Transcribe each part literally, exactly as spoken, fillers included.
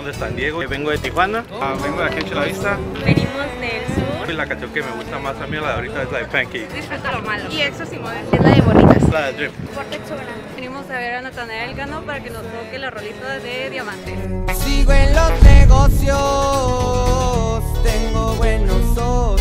de San Diego. Vengo de Tijuana. Uh, vengo de aquí en Chula Vista. Venimos del sur. Y la canción que me gusta más a mí, la de ahorita, es la de Pancake. Disfruta lo malo. Y Exos y Modern. Es la de Bonitas. La de Drip. Venimos a ver a Natanael Cano para que nos toque la rolita de Diamantes. Sigo en los negocios, tengo buenos socios.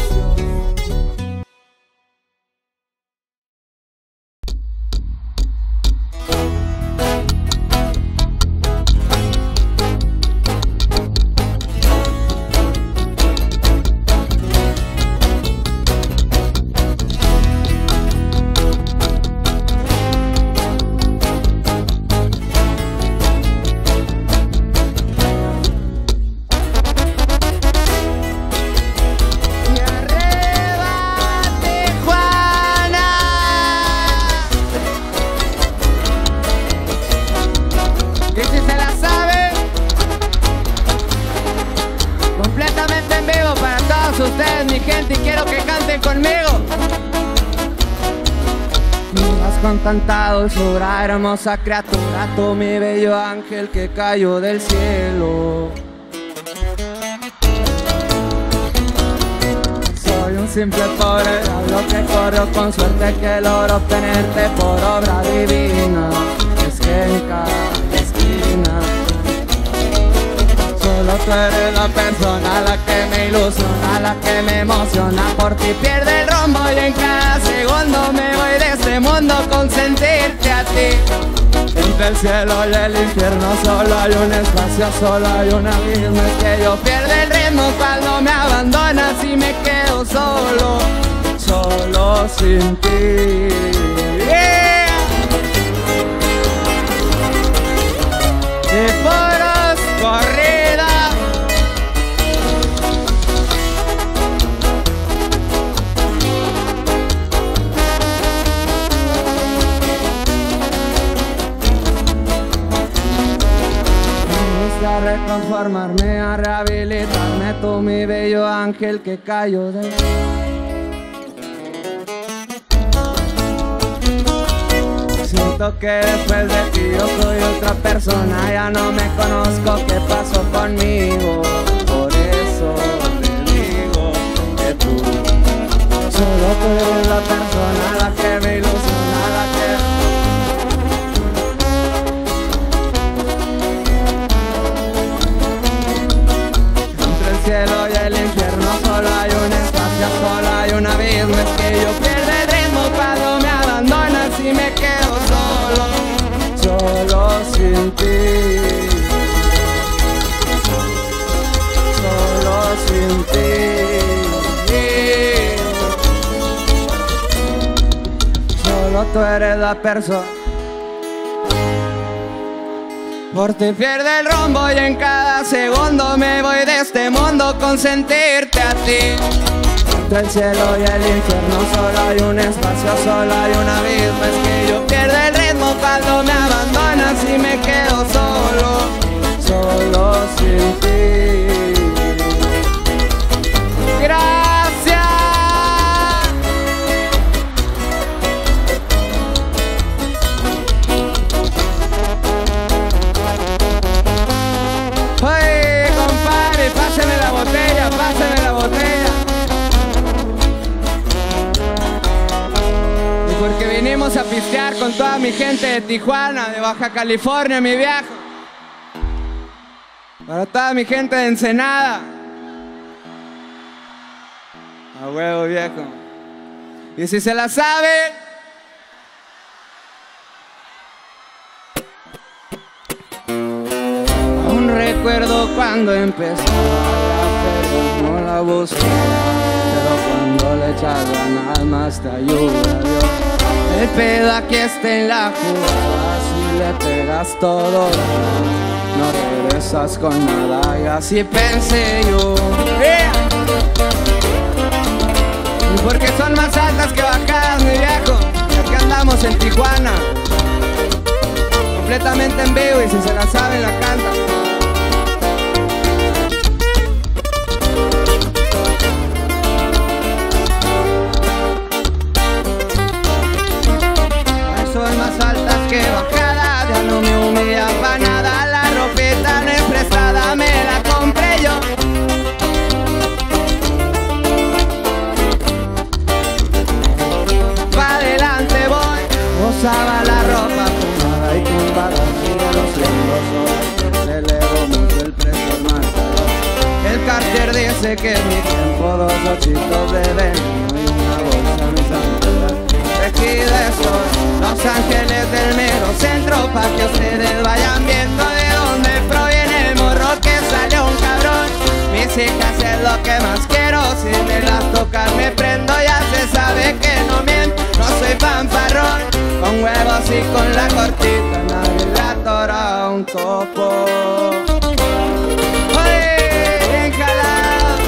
Ustedes, mi gente, y quiero que canten conmigo. Miras con tanta dulzura, hermosa criatura, tú mi bello ángel que cayó del cielo. Soy un simple pobre diablo que corrió con suerte, que logró obtenerte por obra divina. Es que en cada esquina solo tú eres la persona, la que me ilusiona, la que me emociona. Por ti pierde el rumbo y en cada segundo me voy de este mundo con sentirte a ti. Entre el cielo y el infierno solo hay un espacio, solo hay un abismo. Es que yo pierdo el ritmo cuando me abandonas y me quedo solo, solo sin ti. Yeah. Y foros corrida. A reconformarme, a rehabilitarme, tú mi bello ángel que cayó de... Siento que después de ti yo soy otra persona, ya no me conozco, ¿qué pasó conmigo? Por eso te digo que tú, solo tú eres la persona, la que me ilusiona, la que... El cielo y el infierno solo hay un espacio, solo hay un abismo. Es que yo pierdo el ritmo cuando me abandonas y me quedo solo, solo sin ti, solo sin ti. Solo tú eres la persona. Por ti pierde el rumbo y en cada segundo me voy de este mundo con sentirte a ti. Entre el cielo y el infierno solo hay un espacio, solo hay un abismo. Es que yo pierdo el ritmo cuando me abandonas y me quedo solo, solo sin ti. Gracias. Oye, compadre, páseme la botella, páseme la botella. Y porque vinimos a pistear con toda mi gente de Tijuana, de Baja California, mi viejo. Para toda mi gente de Ensenada. A huevo, viejo. Y si se la sabe... Recuerdo cuando empezaba pero no la busqué, pero cuando le echas ganas más te ayuda Dios. El pedo aquí está en la jugada, si le pegas todo, no regresas con nada, y así pensé yo. Yeah. Y porque son más altas que bajadas, mi viejo, y aquí andamos en Tijuana, completamente en vivo, y si se la saben la cantan. Son más altas que bajadas, ya no me humilla para nada, la ropita no es prestada, me usaba la ropa fumada y tumbada, sigo siendo solo, se elevó mucho el precio del marcador. El Cartier dice que en mi tiempo dos ochitos de veneno y una bolsa me sangró. De aquí de sol, Los Ángeles del mero centro, pa' que ustedes vayan viendo de dónde proviene el morro que salió un cabrón. Mis hijas es lo que más quiero, si me las tocan me prendo, ya se sabe que no miento, no soy fanfarrón. Con huevos y con la cortita nadie le atora un topo. ¡Oye, bien jalado!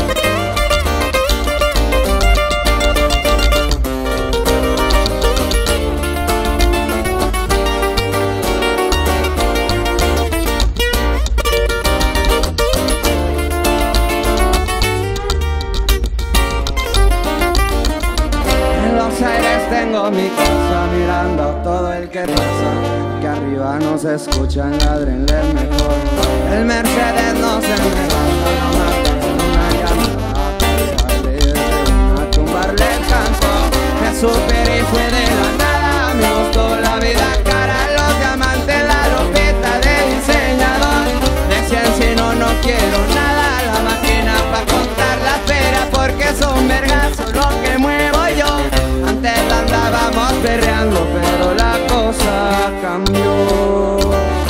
En Los Aires tengo mi casa mirando todo el que pasa, que arriba no se escuchan, ladrenle mejor. El Mercedes no se me baja, no mata una llamada para desde una tumbarle el campo. Me superé y fue de la nada, me gustó la vida cara, los diamantes, la ropita de diseñador. Decían si no, no quiero nada, la máquina pa' contar la espera, porque son vergazos lo que muevo yo. Antes la andábamos perreando, pero la cosa cambió.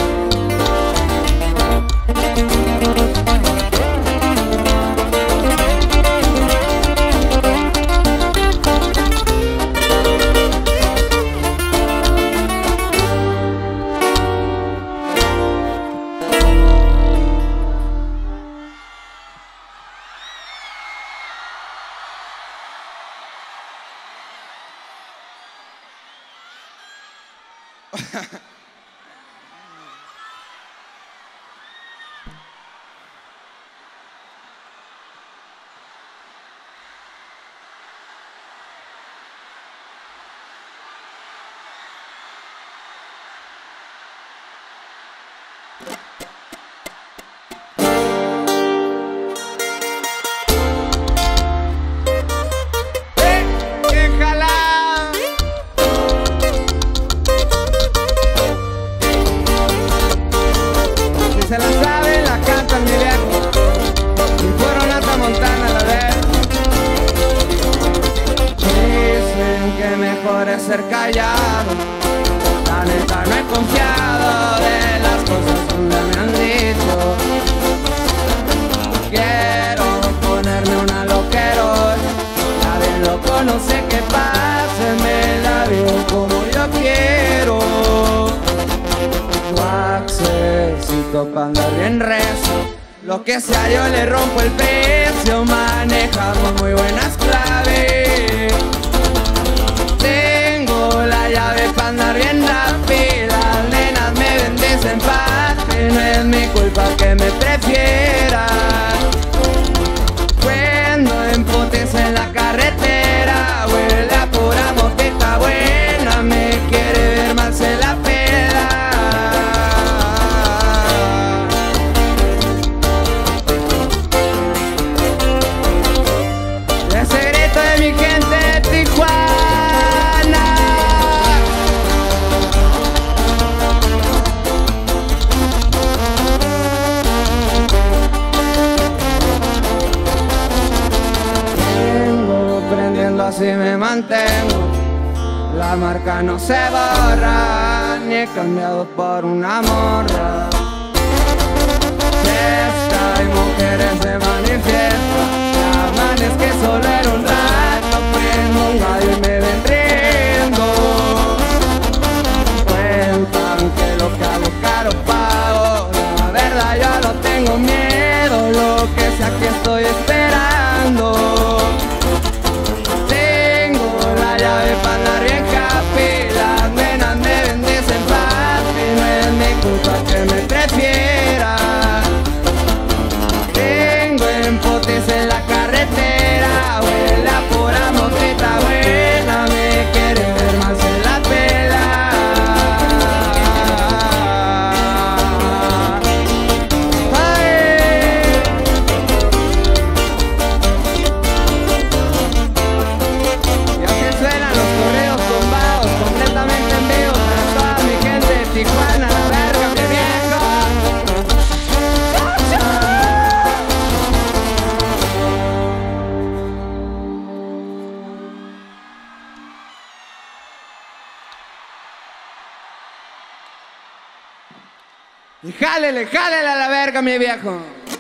Se la saben, la cantan mi viejo, y fueron hasta Montana la vez. Dicen que mejor es ser callado, la neta no he confiado de las cosas donde me han dicho. Quiero ponerme una loquero, nadie lo conoce, que pase, me la vivo como yo quiero. Accesito pa' andar bien recio, lo que sea yo le rompo el precio, manejamos muy buenas claves. Tengo la llave pa' andar bien rápida, las nenas me bendicen fácil, no es mi culpa que me prefiera. Cuando emputes en la carretera, huele a pura motita buena, me quiere ver mal se la pela. Mi gente de Tijuana, vengo prendiendo, así me mantengo, la marca no se borra, ni he cambiado por una morra. Fiesta y mujeres se manifiestan, la man es que solo era un rato, prendo un gallo y me ven riendo. Cuentan que lo que hago caro pago, la verdad yo no tengo miedo, lo que sea que estoy esperando. Tengo la llave para andar bien capi, las nenas me bendicen papi, no es mi culpa que me prefiera. Tengo empotes en la carretera, huele Y jálele, jálele a la verga, mi viejo.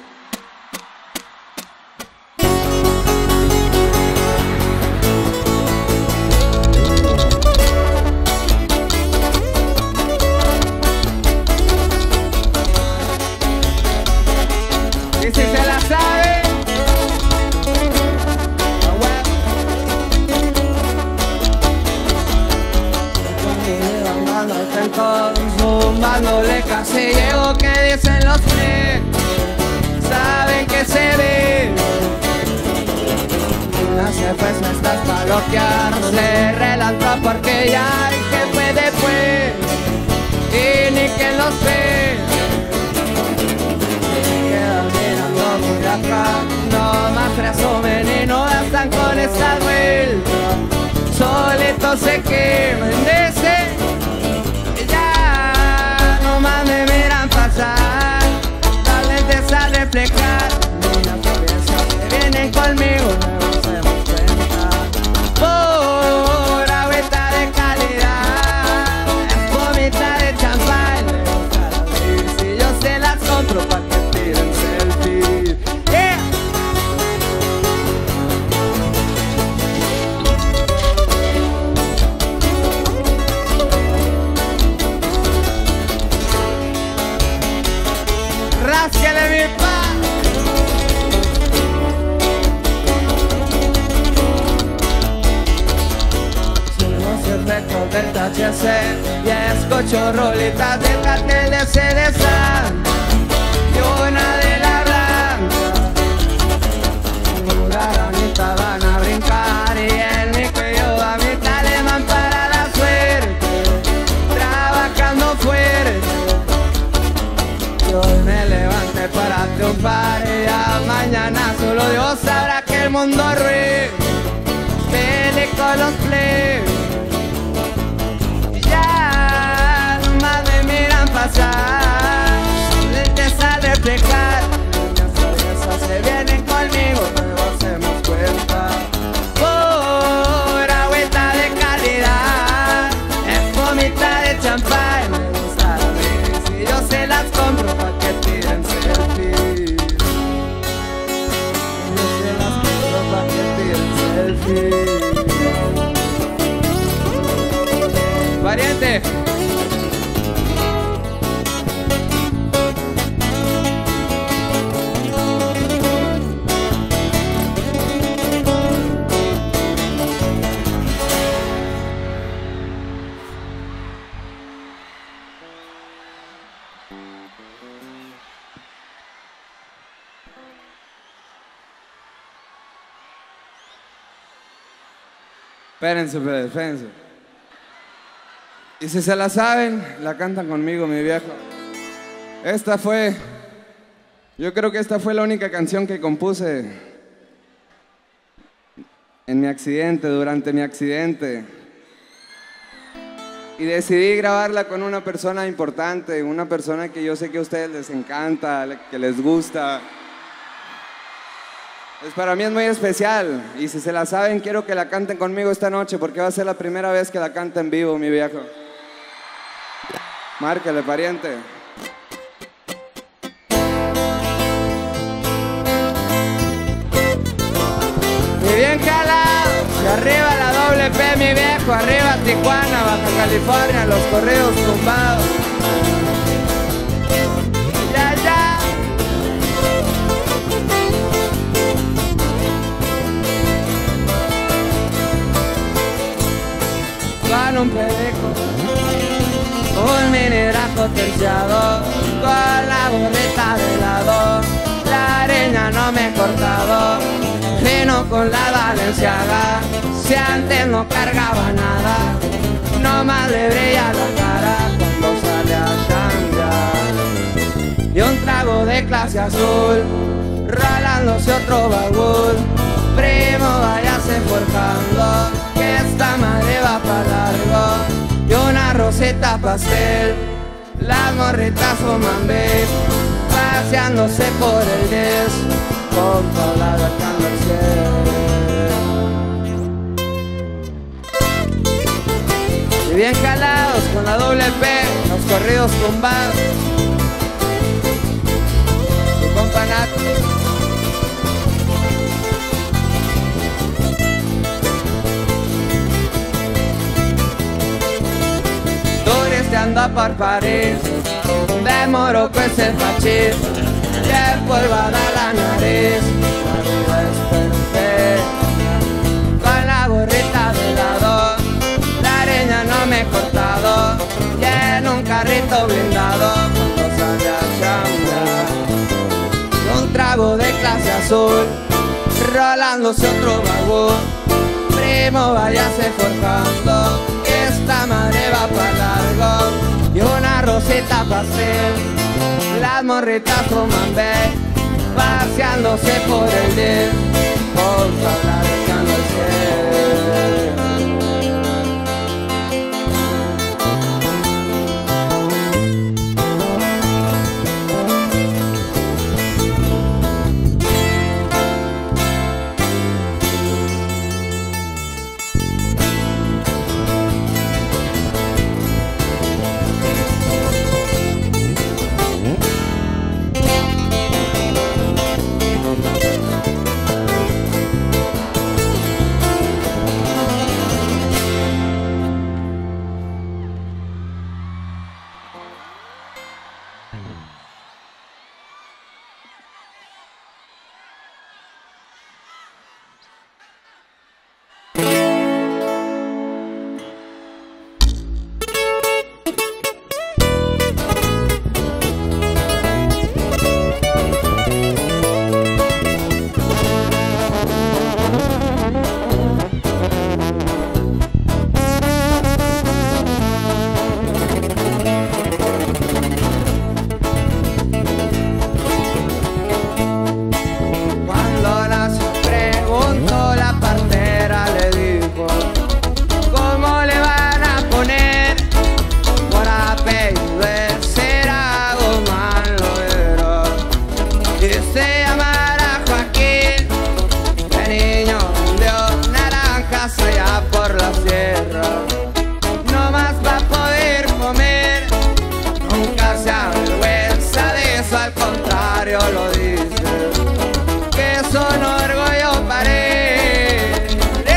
Y si se la sabe, zumbándole casi llego, que dicen los tres, saben que se ve. Hace pues me estás pa' bloquear, cerré la entrada porque ya hay que fue después y ni quien los ve. Quedan mirando muy acá, no más presumen y no gastan con esta vuelta, solitos se queman de ese. Me miran pasar, las lentes a reflejar, niñas curiosas que vienen conmigo, luego se nos cuenta. Por agüita de calidad, gomita de champán, le gusta la bici, si yo se las compro pa' que tiren selfie. Yeah. Rásquele mi pa. Somos efectos del T H C y escucho rolitas de cartel de C D San y una de la blanca. Pura ranita van a brincar y el mico y yo a mi talemán para la suerte, trabajando fuerte. Hoy me levanté para triunfar y ya mañana solo Dios sabrá que el mundo ruede. Pele con los plebes y ya nomás me miran pasar, lentes al reflejar, niñas traviesas se vienen conmigo, luego hacemos cuenta. Por agüita de calidad, es gomita de champán, me gusta la bici, yo se las compro pa' que tiren selfie. Yo se las compro pa' que tiren selfie. Pariente. Espérense, espérense, espérense. Y si se la saben, la cantan conmigo, mi viejo. Esta fue, yo creo que esta fue la única canción que compuse en mi accidente, durante mi accidente. Y decidí grabarla con una persona importante, una persona que yo sé que a ustedes les encanta, que les gusta. Pues para mí es muy especial, y si se la saben, quiero que la canten conmigo esta noche, porque va a ser la primera vez que la canta en vivo, mi viejo. Márquele, pariente. Y bien jalado, y arriba la doble P, mi viejo, arriba Tijuana, Baja California, los correos tumbados. Ya, ya. Con un perico, un mini rajo terciado, con la gorrita de lado, la areña no me he cortado, fino con la Balenciaga, si antes no cargaba nada, nomás le brilla la cara cuando sale a chambear. Y un trago de clase azul, ralándose otro baúl, primo váyase forjando, que esta madre va pa' largo. Y una rosita pastel, las morritas fuman vape, paseándose por el diez, con toda la comercial. y bien jalados con la doble P, los corridos tumbados. Su compa Nato. Turisteando por París, de Morocco es el fachís, y el polvo da la nariz. La vida es perfecta, con la gorrita de lado, la areña no me he cortado, y en un carrito blindado, cuando sale a chambrar, un trago de clase azul, rolándose otro vagón. Primo, váyase forjando, que esta madre va para largo, y una rosita pastel, las morritas fuman B, paseándose por el día, por hablar echando el cielo. Lo dice, que son orgullo pared,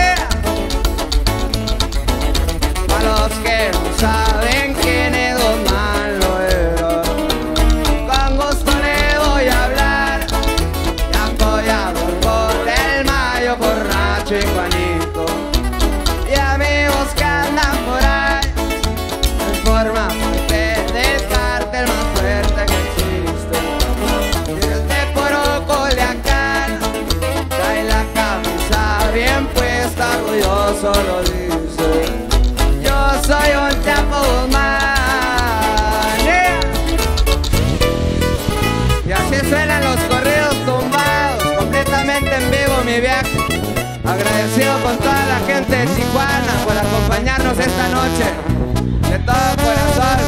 para los que no saben quién es Don Maloero, con gusto le voy a hablar, y apoyador por el Mayo, por Nacho y Juanito, y amigos que andan por ahí, en forma parte del cártel más fuerte que existe. Bien puesta, orgulloso lo dice, yo soy un chapo man, yeah. Y así suenan los corridos tumbados, completamente en vivo mi viaje. Agradecido con toda la gente de Tijuana por acompañarnos esta noche, de todo corazón.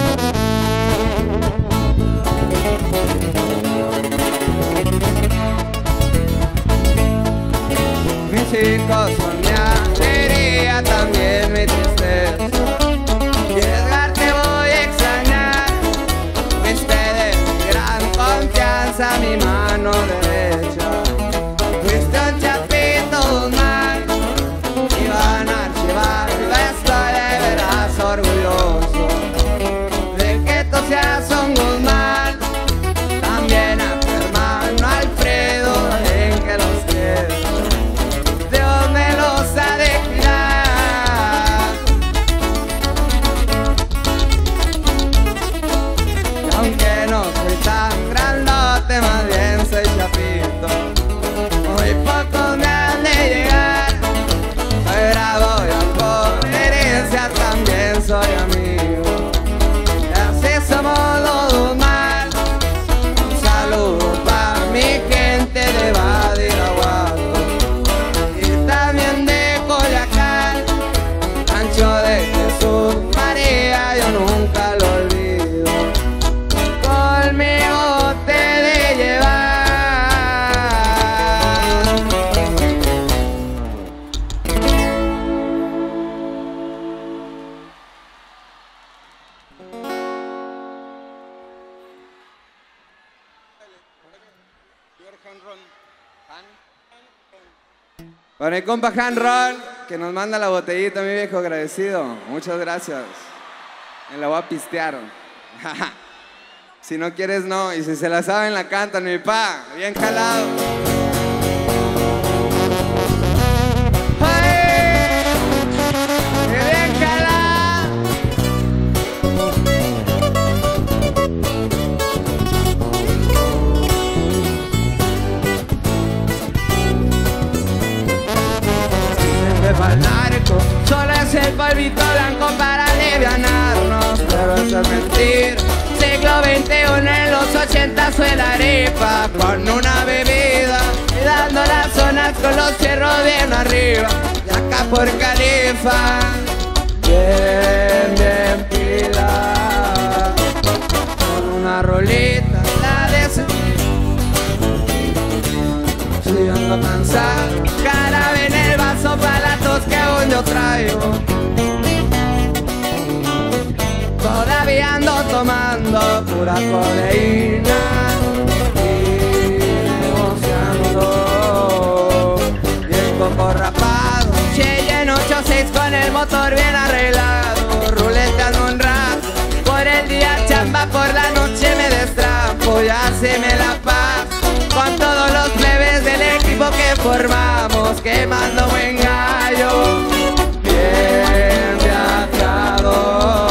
Mis hijos son mi alegría, también mi tristeza, y Edgar te voy a extrañar, fuiste de mi gran confianza, mi mano derecha, fuiste un chapito mal, y van a archivar, esto de veras Para mi compa Han Ron, que nos manda la botellita, mi viejo, agradecido. Muchas gracias. Me la voy a pistear. Si no quieres, no. Y si se la saben, la cantan, mi pa. Bien calado. ¡Ay! ¡Bien calado! Siempre va el narco, solo es el polvito blanco para alivianarnos. Pero eso es mentira. Siglo veintiuno en los ochenta fue la arepa con una bebida y dando las zonas con los fierros bien arriba. Y acá por Califa, bien, bien pila, con una rolita, la de ese. Estoy ando cansado, jarabe en el vaso para la tos que aún yo traigo. Todavía ando tomando pura codeína y negociando. Bien coco rapado, Cheyenne ochenta y seis con el motor bien arreglado. Ruleteando un rato, por el día chamba, por la noche me destrapo. Ya se me la paz con todos los plebes del equipo que formamos, quemando buen gallo, bien viajado.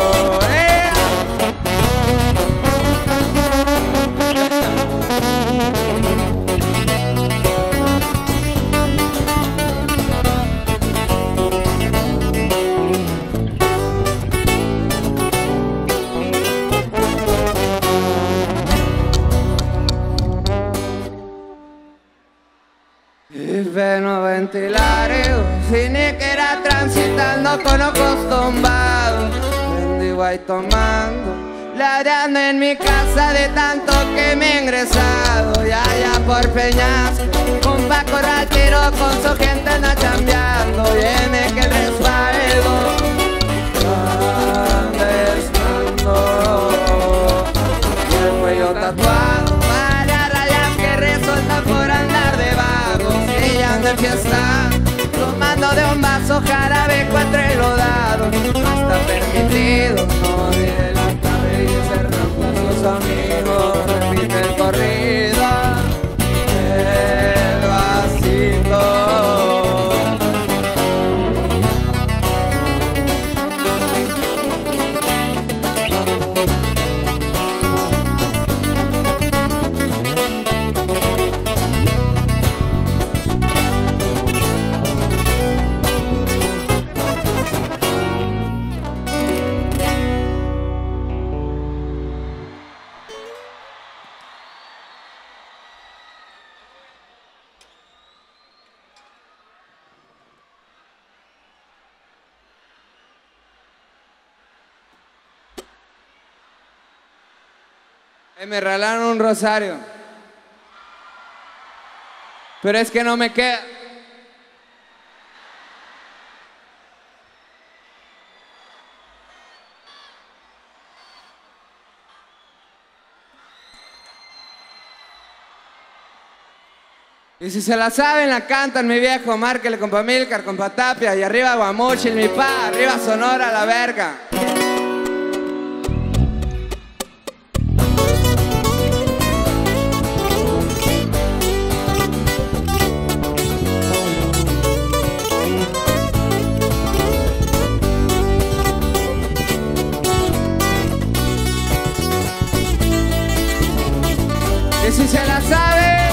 Veno ventilare, fini que era transitando con ojos tumbados. Bendigo ahí tomando, ladrando en mi casa de tanto que me he ingresado. Ya, ya por Peñasco, un Paco ratero con su gente anda chambeando. Viene que el respaldo anda estando. Y el cuello tatuado, para rayas que resultan por andar de vago. De fiesta, tomando de un vaso jarabe cuatro enlodado. No está permitido, no olvide la tarde y ser con sus amigos. Repite el corrido, el vasito. Me regalaron un rosario, pero es que no me queda. Y si se la saben, la cantan, mi viejo. Márquele, compa Milcar, compa Tapia. Y arriba Guamuchil, mi pa. Arriba Sonora, la verga. Y si se la sabe,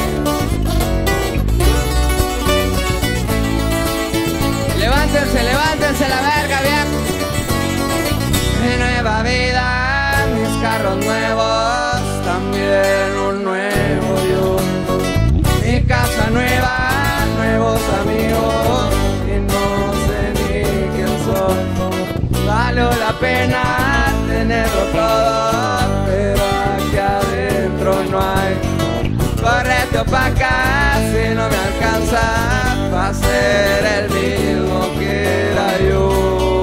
levántense, levántense la verga, viejo. Mi nueva vida, mis carros nuevos, también un nuevo yo. Mi casa nueva, nuevos amigos, y no sé ni quién soy. Valió la pena tenerlo todo, pero aquí adentro no hay. Correte pa' acá, si no me alcanza, va a ser el mismo que era yo.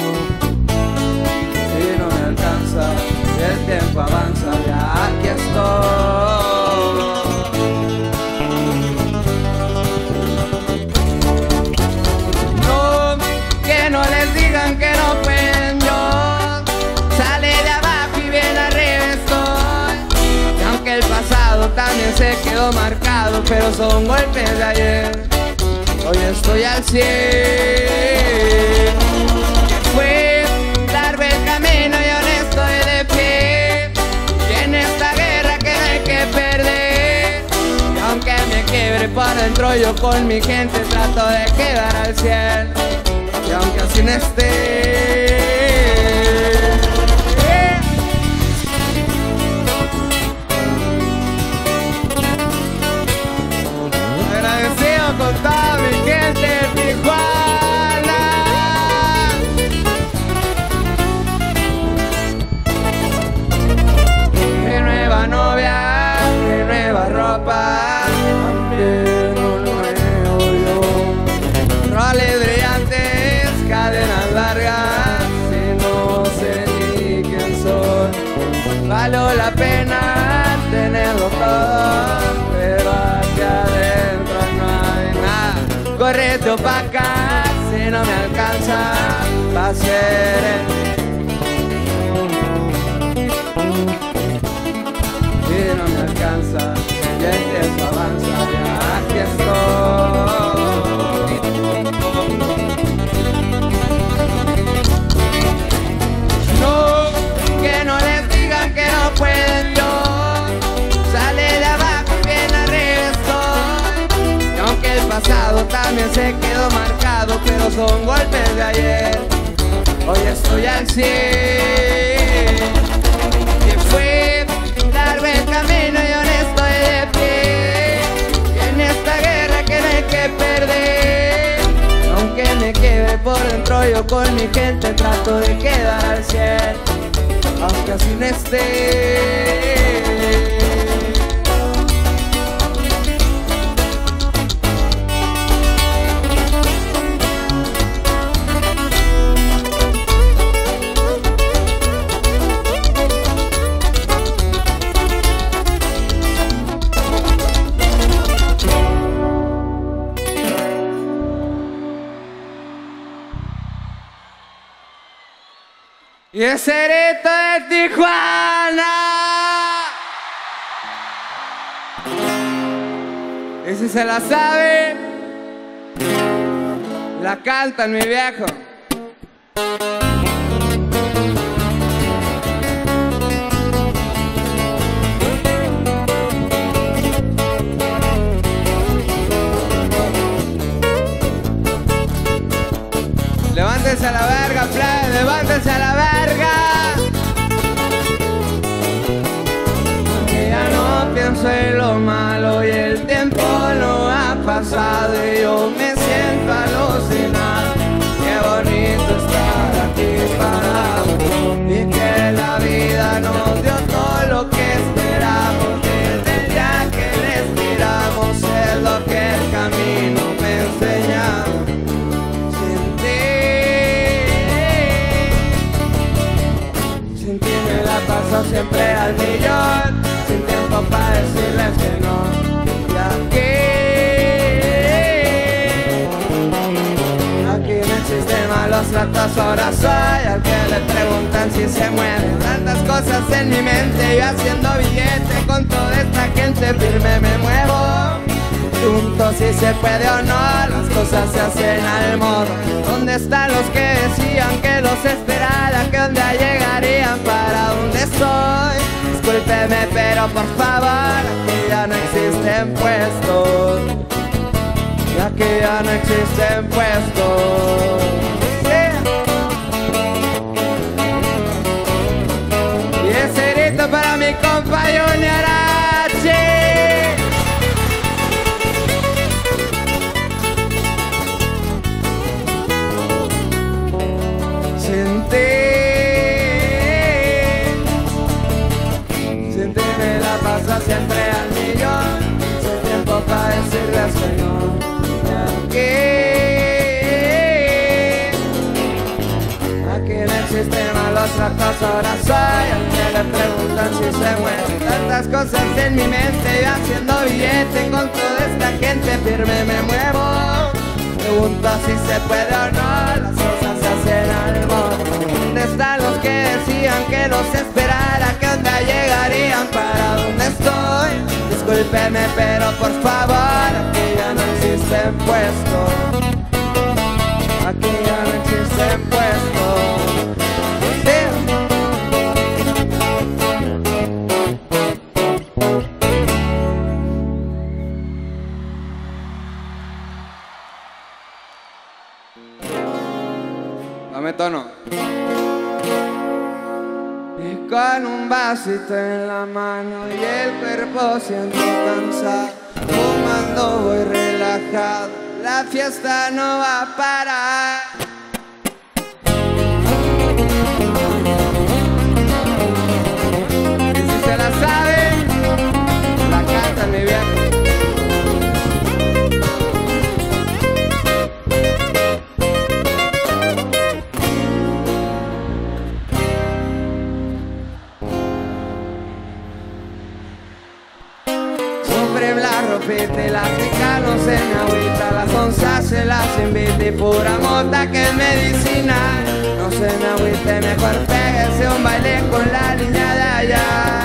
Si no me alcanza, el tiempo avanza, ya aquí estoy. quedó marcado, pero son golpes de ayer. Hoy estoy al cien. Fue largo el camino y aún estoy de pie. Y en esta guerra que no hay que perder. Y aunque me quiebre por dentro, yo con mi gente trato de quedar al cien. Y aunque así no esté, con toda mi gente de Tijuana. Qué nueva novia, qué nueva ropa, también un nuevo yo. Roles brillantes, cadenas largas, y no sé ni quién soy. Valió la pena tenerlo todo, pero aquí adentro corre tu pa' acá, si no me alcanza, va a ser el... Si no me alcanza, ya empiezo a avanzar, ya aquí estoy. No, que no les digan que no pueden yo, sale de abajo bien arriba estoy. Y aunque el pasado también se quedó marcado, pero son golpes de ayer. Hoy estoy al cien. Que fue largo el camino y aún estoy de pie. Y en esta guerra que no hay que perder. Aunque me quede por dentro, yo con mi gente trato de quedar al cien. Aunque así no esté. Y ese grito de Tijuana, y si se la sabe, la cantan mi viejo. Levántense a la verga, play, levántense a la verga. Porque ya no pienso en lo malo y el tiempo no ha pasado y yo me siento alucinado. Qué bonito estar aquí parado y que la vida nos dio todo lo que esperamos. Desde el día que respiramos es lo que el camino me enseña. Paso siempre al millón, sin tiempo para decirles que no. Y aquí, aquí en el sistema los tratos ahora soy al que le preguntan si se mueve. Tantas cosas en mi mente, yo haciendo billete con toda esta gente firme me muevo. Juntos si se puede o no, las cosas se hacen al modo. ¿Dónde están los que decían que los esperara, que un día llegarían para donde estoy? Discúlpeme, pero por favor, aquí ya no existen puestos. Y aquí ya no existen puestos. Sí. Y ese grito para mi compa Junior H. Sin ti, sin ti me la paso siempre al millón, sin tiempo para decirle al Señor. Aquí, aquí en el sistema los tratos ahora soy al que le preguntan si se mueve. Tantas cosas en mi mente, yo haciendo billete con toda esta gente firme me muevo. Pregunto si se puede o no, las cosas se hacen al modo. ¿Dónde están los que decían que los esperara, que un día llegarían para donde estoy? discúlpeme, pero por favor, aquí ya no existen puestos. Aquí ya no existen puestos. Dame tono. Y con un vasito en la mano y el cuerpo siento cansado, fumando voy relajado, la fiesta no va a parar. Y si se la saben, la cantan mi viejo. La pica no se me agüita, las onzas se las invita y pura mota que es medicinal. No se me agüite, mejor pégese un baile con la niña de allá.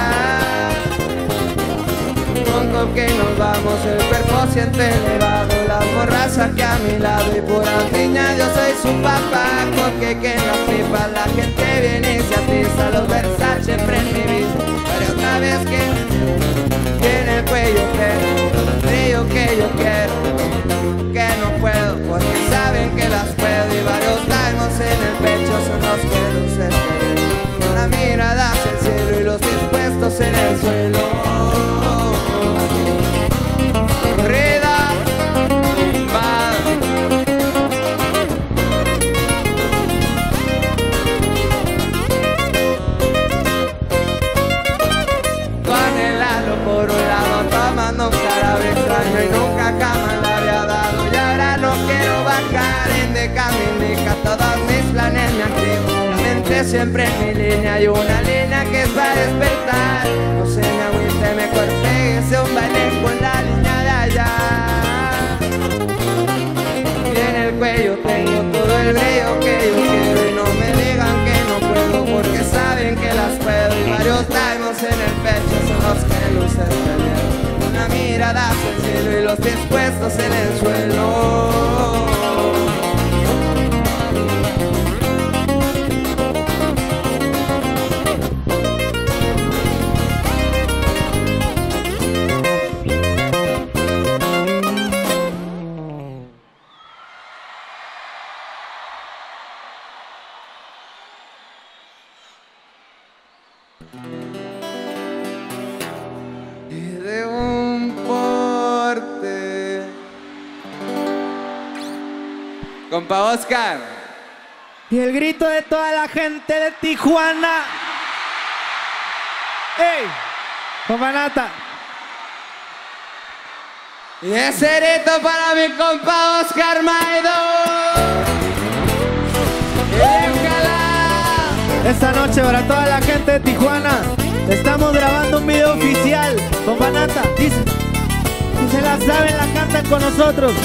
Con coque nos vamos, el cuerpo siente elevado, las morras aquí a mi lado y pura niña yo soy su papá. Con que que en la pipa la gente viene y se atiza, los Versace siempre en mi vista, pero otra vez que tiene el cuello pero frío que yo quiero, que no puedo, porque saben que las puedo y varios daños en el pecho son los que los espero. La mirada hacia el cielo y los pies puestos en el suelo. Corrida, va. Con el halo por un lado, tomando un jarabe extraño y nunca jamás le había dado. Y ahora no quiero bajar, indica, me indica todos mis planes, me activo. La mente siempre en mi línea y una línea que es para despertar. No se me agüite, mejor péguese un baile con la línea de allá. Y en el cuello tengo todo el brillo que yo quiero y no me digan que no puedo, porque saben que las puedo y varios daimos en el pecho son los que lucen de miedo. Una mirada hacia el cielo y los pies puestos en el suelo. Y de un porte. Compa Oscar. Y el grito de toda la gente de Tijuana. ¡Ey! Compa Nata. Y ese grito para mi compa Oscar Maido. Esta noche para toda la gente de Tijuana estamos grabando un video oficial. Compa Nata, dice, si se la saben, la cantan con nosotros.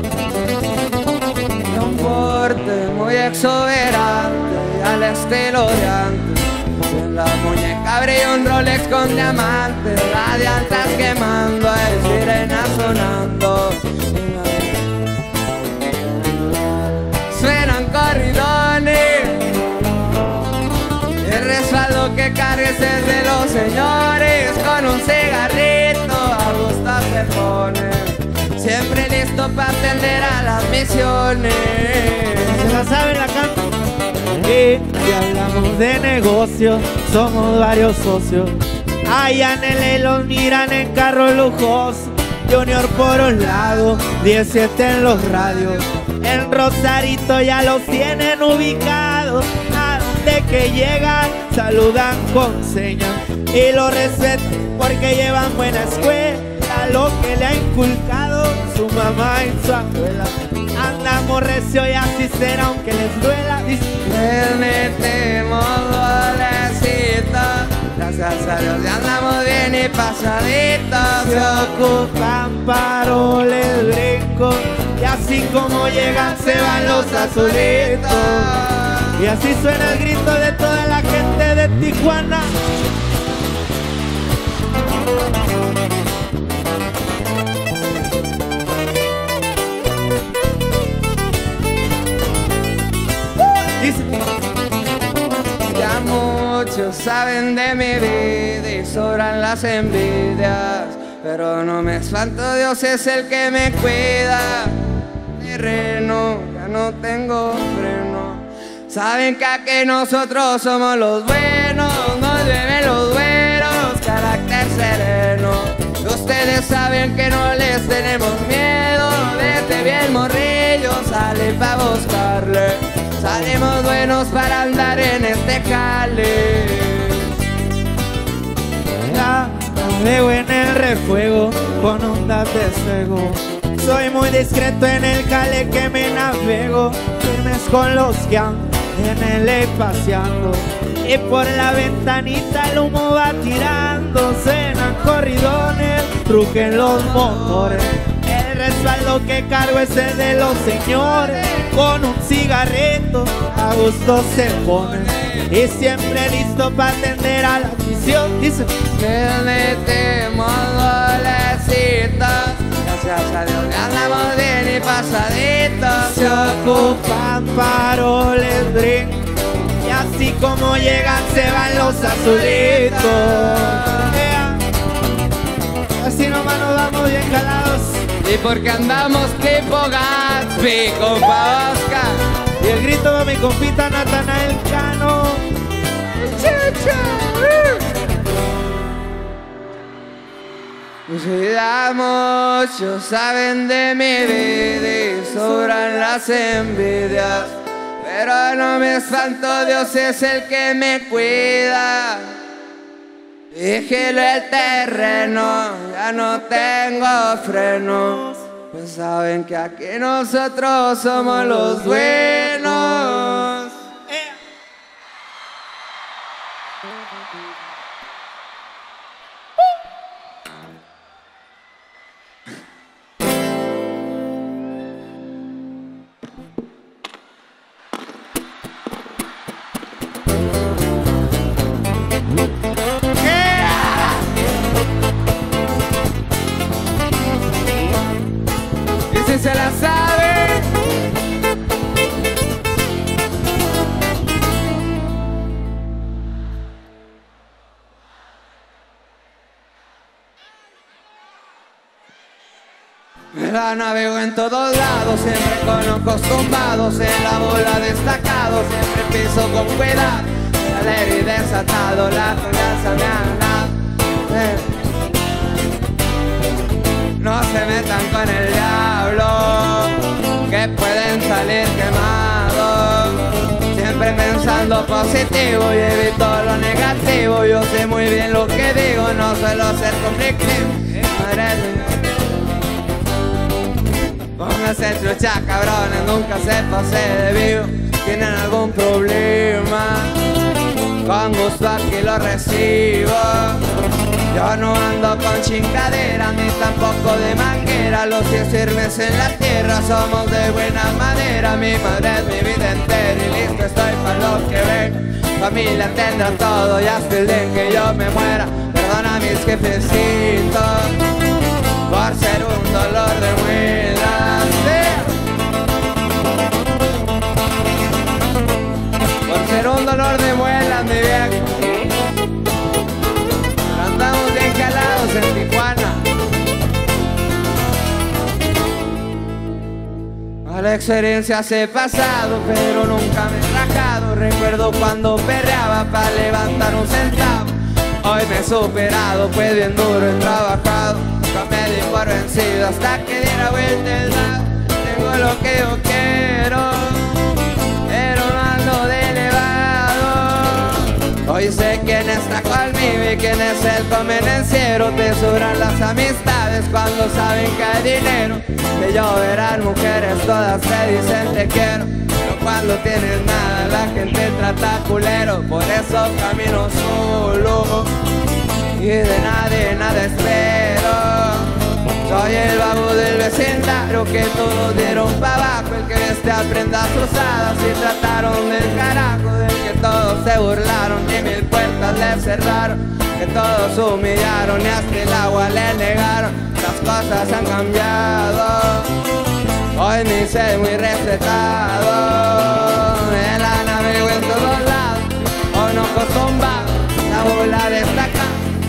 Un porte muy exuberante al estilo de antes. En la muñeca brilla un Rolex con diamantes, radiantes quemando, hay sirenas sonando. Suenan corridones, el respaldo que cargues es de los señores. Con un cigarrito a gusto se pone, siempre listo para atender a las misiones. Se la saben, la cantan. Y si hablamos de negocio, somos varios socios. Allá en L A los miran en carros lujosos. Junior por un lado, diecisiete en los radios. En Rosarito ya los tienen ubicados. A donde que llegan, saludan con señas y lo respetan porque llevan buena escuela. Lo que le ha inculcado su mamá y su abuela. Andamos recio y así será aunque les duela. Les metemos golecitos, gracias a Dios ya andamos bien y pasaditos. Se ocupan paroles, brincos, y así como llegan se van los azulitos. Y así suena el grito de toda la gente de Tijuana. Muchos saben de mi vida y sobran las envidias, pero no me espanto, Dios es el que me cuida. Terreno, ya no tengo freno. Saben que aquí nosotros somos los buenos, nos beben los buenos, carácter sereno. Ustedes saben que no les tenemos miedo, desde bien morrillo sale pa' buscarle. Salimos buenos para andar en este jale. La navego en el refuego con ondas de fuego. Soy muy discreto en el jale que me navego, firmes con los que andan en el ley paseando. Y por la ventanita el humo va tirando, cenan corridones, rugen los motores. El respaldo que cargo es el de los señores, con un cigarrito a gusto se pone y siempre listo para atender a la misión. Dice que metemos golecitos, gracias a Dios ya andamos bien y pasaditos. Se ocupan paroles, drink, y así como llegan se van los azulitos. Yeah. Así nomás nos vamos bien calados. Y porque andamos tipo Gatsby, compa Oscar. Y el grito de mi compita Natanael Cano. Ya muchos saben de mi vida y sobran las envidias, pero no me espanto, Dios es el que me cuida. Vigilo el terreno, ya no tengo frenos, pues saben que aquí nosotros somos los buenos. Se la sabe. Me la navego en todos lados, siempre con ojos tumbados, en la bola destacado, siempre piso con cuidado, alegre y desatado, la confianza me ha ganado. Eh. No se metan con el diablo, que pueden salir quemados. Siempre pensando positivo y evito lo negativo. Yo sé muy bien lo que digo, no suelo ser conflictivo. Pónganse trucha, cabrones, nunca se pase de vivo. ¿Tienen algún problema? Con gusto aquí lo recibo. Yo no ando con chingaderas ni tampoco de manguera. Los pies firmes en la tierra, somos de buena madera. Mi madre es mi vida entera y listo estoy para lo que ven. Familia tendrá todo y hasta el día que yo me muera. Perdona a mis jefecitos por ser un dolor de muelas, por ser un dolor de muelas, mi viejo. Andamos bien calados en Tijuana. A la experiencia he pasado, pero nunca me he rajado. Recuerdo cuando perreaba para levantar un centavo. Hoy me he superado, pues bien duro he trabajado. Nunca me di por vencido hasta que diera vuelta el dado. Tengo lo que yo quiero, pero no ando de elevado. Hoy sé quién está conmigo y quién es el convenenciero. Te sobran las amistades cuando saben que hay dinero. De lloverán mujeres, todas te dicen te quiero. Pero cuando tienes nada la gente trata culero. Por eso camino solo y de nadie nada espero. Soy el babo del vecindario que todos dieron pa' abajo. El que veste a prendas cruzadas y trataron del carajo. Del que todos se burlaron y mil puertas le cerraron. Que todos humillaron y hasta el agua le negaron. Las cosas han cambiado, hoy me hice muy respetado. Me la navego en todos lados, hoy no tumba, la bola destaca.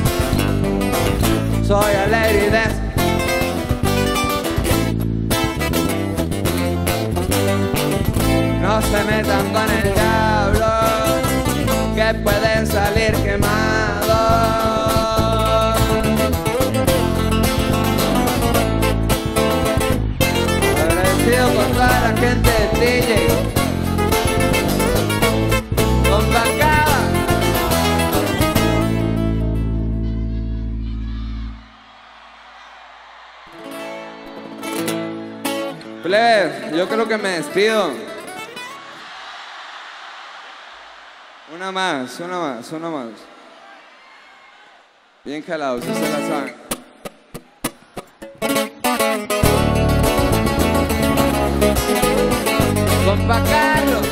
Soy a Lady Death. No se metan con el diablo, que pueden salir quemados. Agradecido con toda la gente de D J, con Bacaba. Plebes, yo creo que me despido. Una más, una más, una más. Bien calados, si se la saben. Compa Carlos.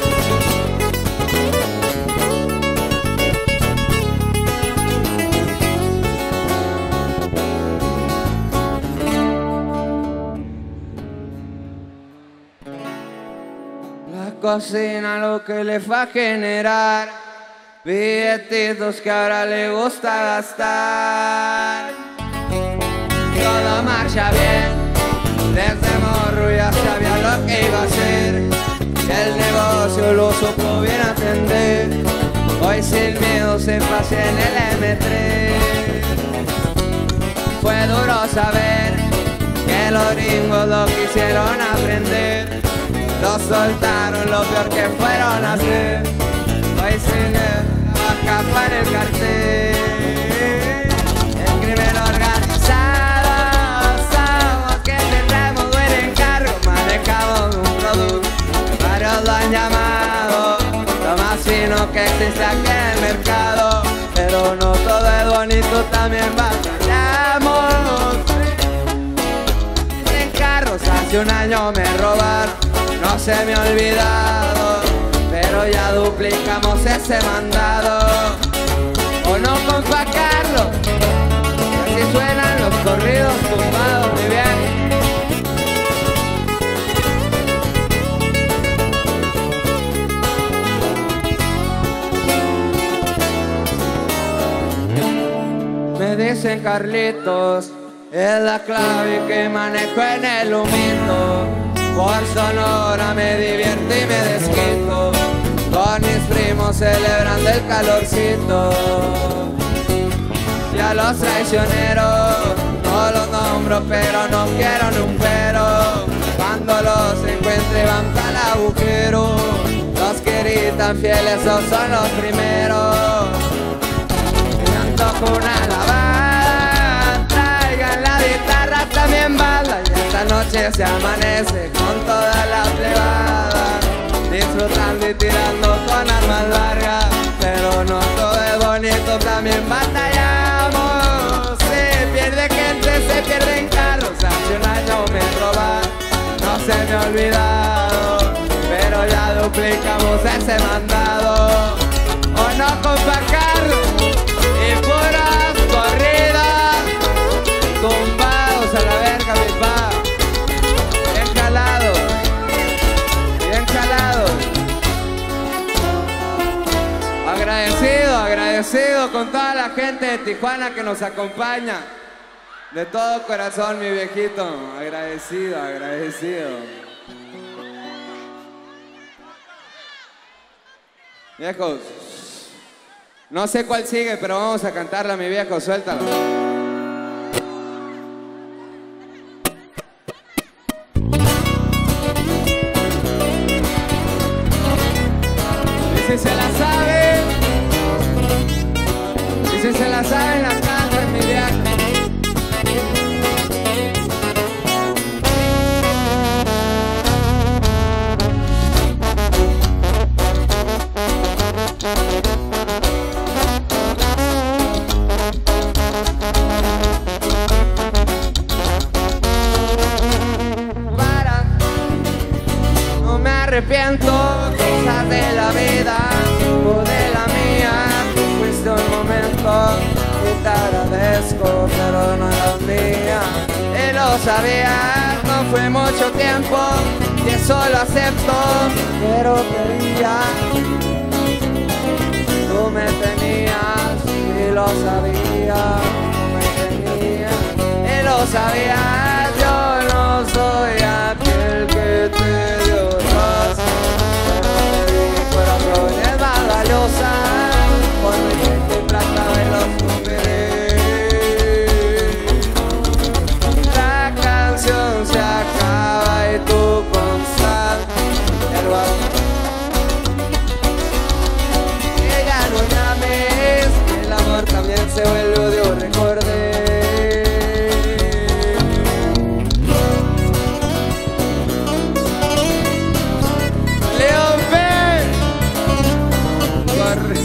La cocina lo que le va a generar billetitos que ahora le gusta gastar. Todo marcha bien, desde morro ya sabía lo que iba a hacer. El negocio lo supo bien atender. Hoy sin miedo se pase en el eme tres. Fue duro saber que los gringos lo quisieron aprender. Lo soltaron lo peor que fueron a hacer. Hoy sin él acá en el cartel. El crimen organizado, somos que tendremos buen encargo. Manejamos un producto, varios lo han llamado lo más fino que existe aquí en el mercado. Pero no todo es bonito, también batallamos. En carros hace un año me robaron, no se me ha olvidado, pero ya duplicamos ese mandado. ¿O no, compa Carlos? Así suenan los corridos tumbados, muy bien. Me dicen Carlitos, es la clave que manejo en el humito. Por Sonora me divierto y me desquito, con mis primos celebrando el calorcito. Y a los traicioneros no los nombro, pero no quiero ni un pero. Cuando los encuentre van para el agujero. Los que gritan fieles esos son los primeros. Me antojo una lavada, traigan la guitarra, también bala. Y esta noche se amanece con toda la plebada, disfrutando y tirando con armas largas. Pero no todo es bonito, también batallamos. Se pierde gente, se pierden carros. Hace un año me roban, no se me ha olvidado, pero ya duplicamos ese mandado. ¿O no, compa Carlos? Y puras corridas, tumbados a la verga, mi pa. Bien calado, bien calado. Agradecido, agradecido con toda la gente de Tijuana que nos acompaña. De todo corazón, mi viejito. Agradecido, agradecido. Viejos, no sé cuál sigue, pero vamos a cantarla, mi viejo. Suéltalo. Y si se la sabe, y si se la saben, la cantan, mi viejo. Para, no me arrepiento, cosas de la vida o de la mía. Tú fuiste un momento y te agradezco, pero no era un día. Y lo sabía, no fue mucho tiempo y eso lo acepto, pero quería. Tú me tenías y lo sabías, tú me tenías y lo sabías. Yo no soy aquel que te dio rosa, pero te di corazones más valiosas, por mi gente y plata me los superé. La canción se acaba y tú constante el guapo. Ella no llames, que el amor también se vuelve odio, recordé. León Fer, corre.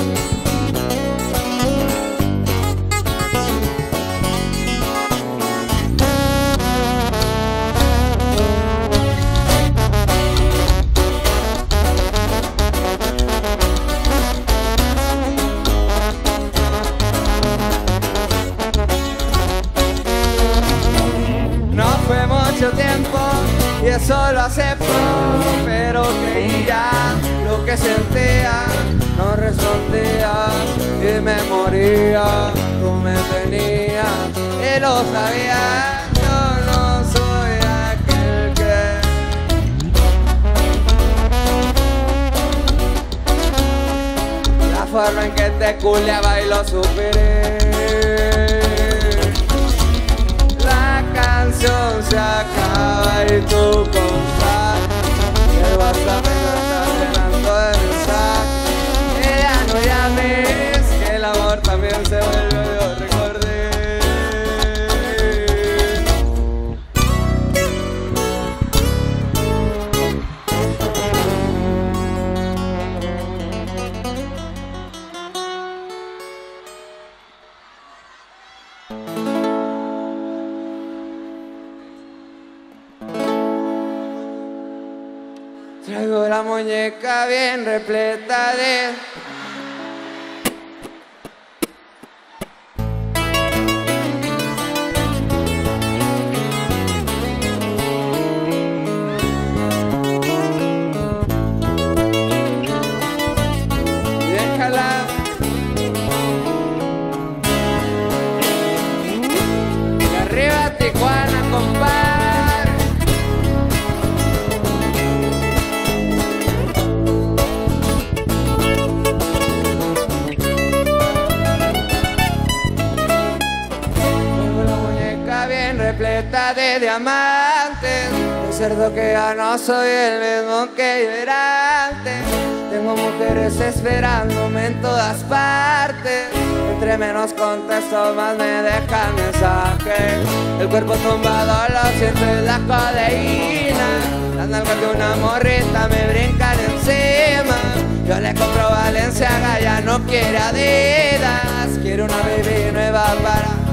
No fue mucho tiempo y eso lo acepto, pero creía lo que sentía, no respondía y me moría. Tú me tenías y lo sabías. Yo no soy aquel que la forma en que te culeaba y lo superé. La canción se acaba y tú constas y el WhatsApp me está llenando de mensajes. Ella no llames, que el amor también se vuelve, yo recordé. Traigo la muñeca bien repleta de déjala. Y arriba Tijuana, compadre. Repleta de diamantes, es cierto que ya no soy el mismo que yo era antes. Tengo mujeres esperándome en todas partes, entre menos contesto más me dejan mensajes. El cuerpo tumbado lo siento es la codeína, las nalgas de una morrita me brincan encima. Yo le compro Balenciaga, ya no quiere Adidas, quiero una baby nueva para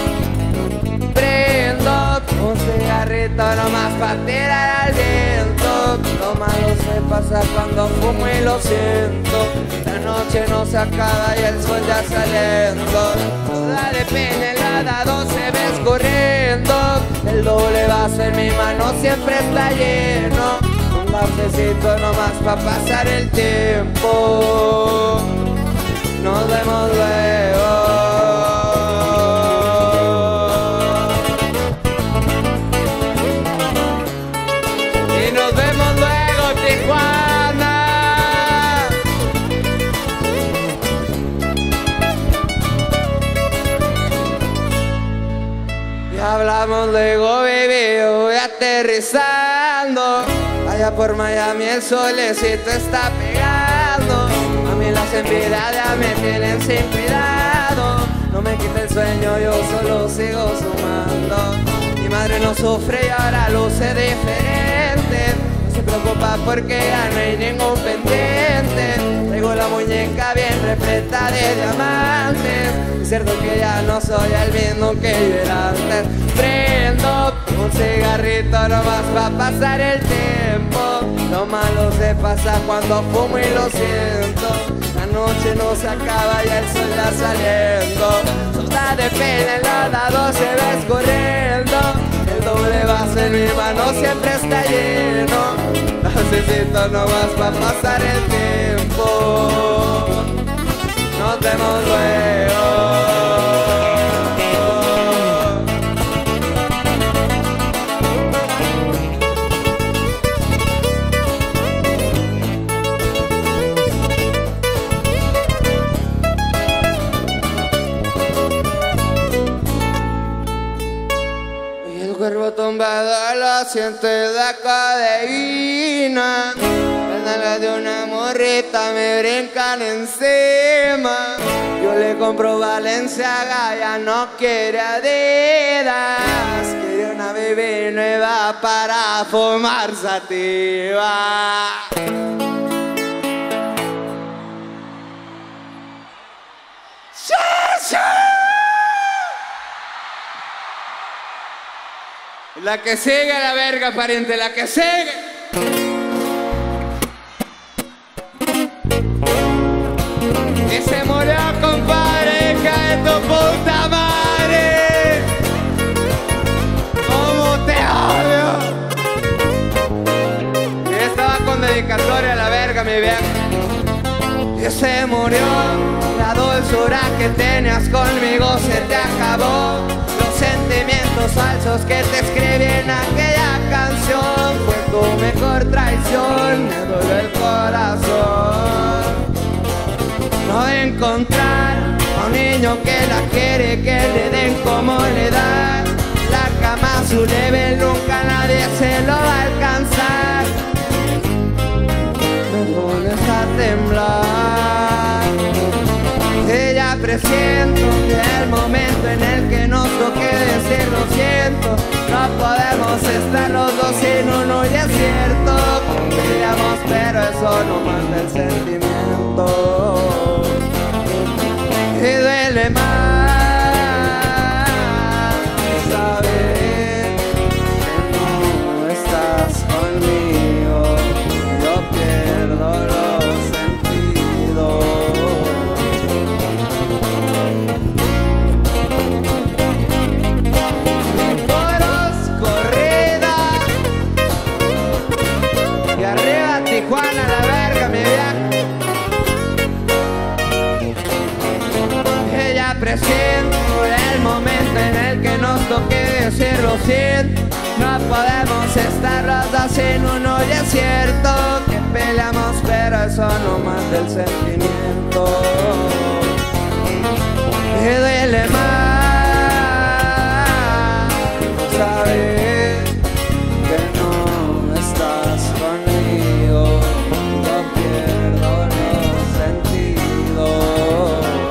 prendo un cigarrito nomás para tirar al viento. Lo malo se pasa cuando fumo y lo siento. La noche no se acaba y el sol ya saliendo. Toda de pena helada, doce ves corriendo. El doble vaso en mi mano siempre está lleno. Un cafecito nomás para pasar el tiempo. Nos vemos luego. Hablamos luego, baby, yo voy aterrizando. Allá por Miami el solecito está pegando. A mí las envidias ya me tienen sin cuidado. No me quita el sueño, yo solo sigo sumando. Mi madre no sufre y ahora luce diferente. No se preocupa porque ya no hay ningún pendiente. Traigo la muñeca bien repleta de diamantes. Es cierto que ya no soy el mismo que yo era antes. Prendo un cigarrito nomás para pasar el tiempo. Lo malo se pasa cuando fumo y lo siento. La noche no se acaba y el sol está saliendo. Soda de pena helada, doce ves corriendo. El doble vaso en mi mano siempre está lleno. Necesito nomás para pasar el tiempo. vemos luego. Y el cuerpo tumbado al asiento de la cadeína. Las nalgas de una morrita me brincan encima. Yo le compro Balenciaga, ya no quiere Adidas. Quiere una bebé nueva para fumar sativa. La que sigue a la verga, pariente, la que sigue. Y se murió, compadre, hija de tu puta madre. ¿Cómo te odio? Y estaba con dedicatoria a la verga, mi vieja. Y se murió, la dulzura que tenías conmigo se te acabó. Los sentimientos falsos que te escribí en aquella canción fue tu mejor traición, me dolió el corazón. No encontrar a un niño que la quiere, que le den como le da. La cama a su nivel nunca nadie se lo va a alcanzar. Me pones a temblar. Ella presiento que el momento en el que nos toque decir lo siento, no podemos estar los dos sin uno y es cierto. Confiamos, pero eso no manda el sentimiento. Y duele más saber que no estás conmigo. Yo pierdo los sentidos. Coros, corrida. Y arriba Tijuana, la verga, mi vieja. Presiento el momento en el que nos toque decir lo siento. No podemos estar los dos sin uno y es cierto que peleamos, pero eso no mata el sentimiento. Y duele más saber que no estás conmigo. Yo pierdo los sentidos.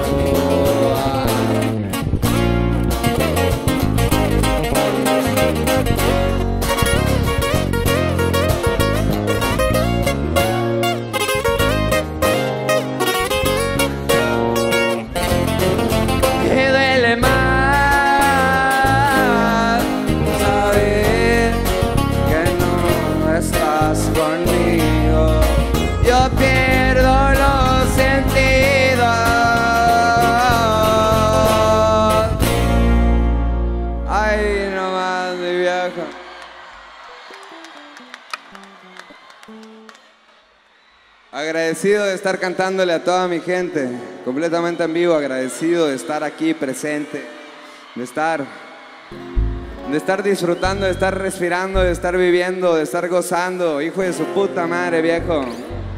Agradecido de estar cantándole a toda mi gente, completamente en vivo, agradecido de estar aquí presente, de estar, de estar disfrutando, de estar respirando, de estar viviendo, de estar gozando. Hijo de su puta madre, viejo.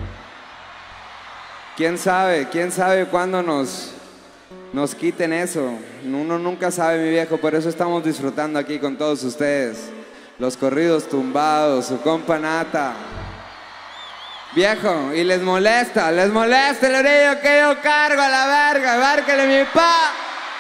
¿Quién sabe? ¿Quién sabe cuándo nos, nos quiten eso? Uno nunca sabe, mi viejo, por eso estamos disfrutando aquí con todos ustedes. Los corridos tumbados, su compa Nata. Viejo, y les molesta, les molesta el orillo que yo cargo a la verga, márquele mi pa.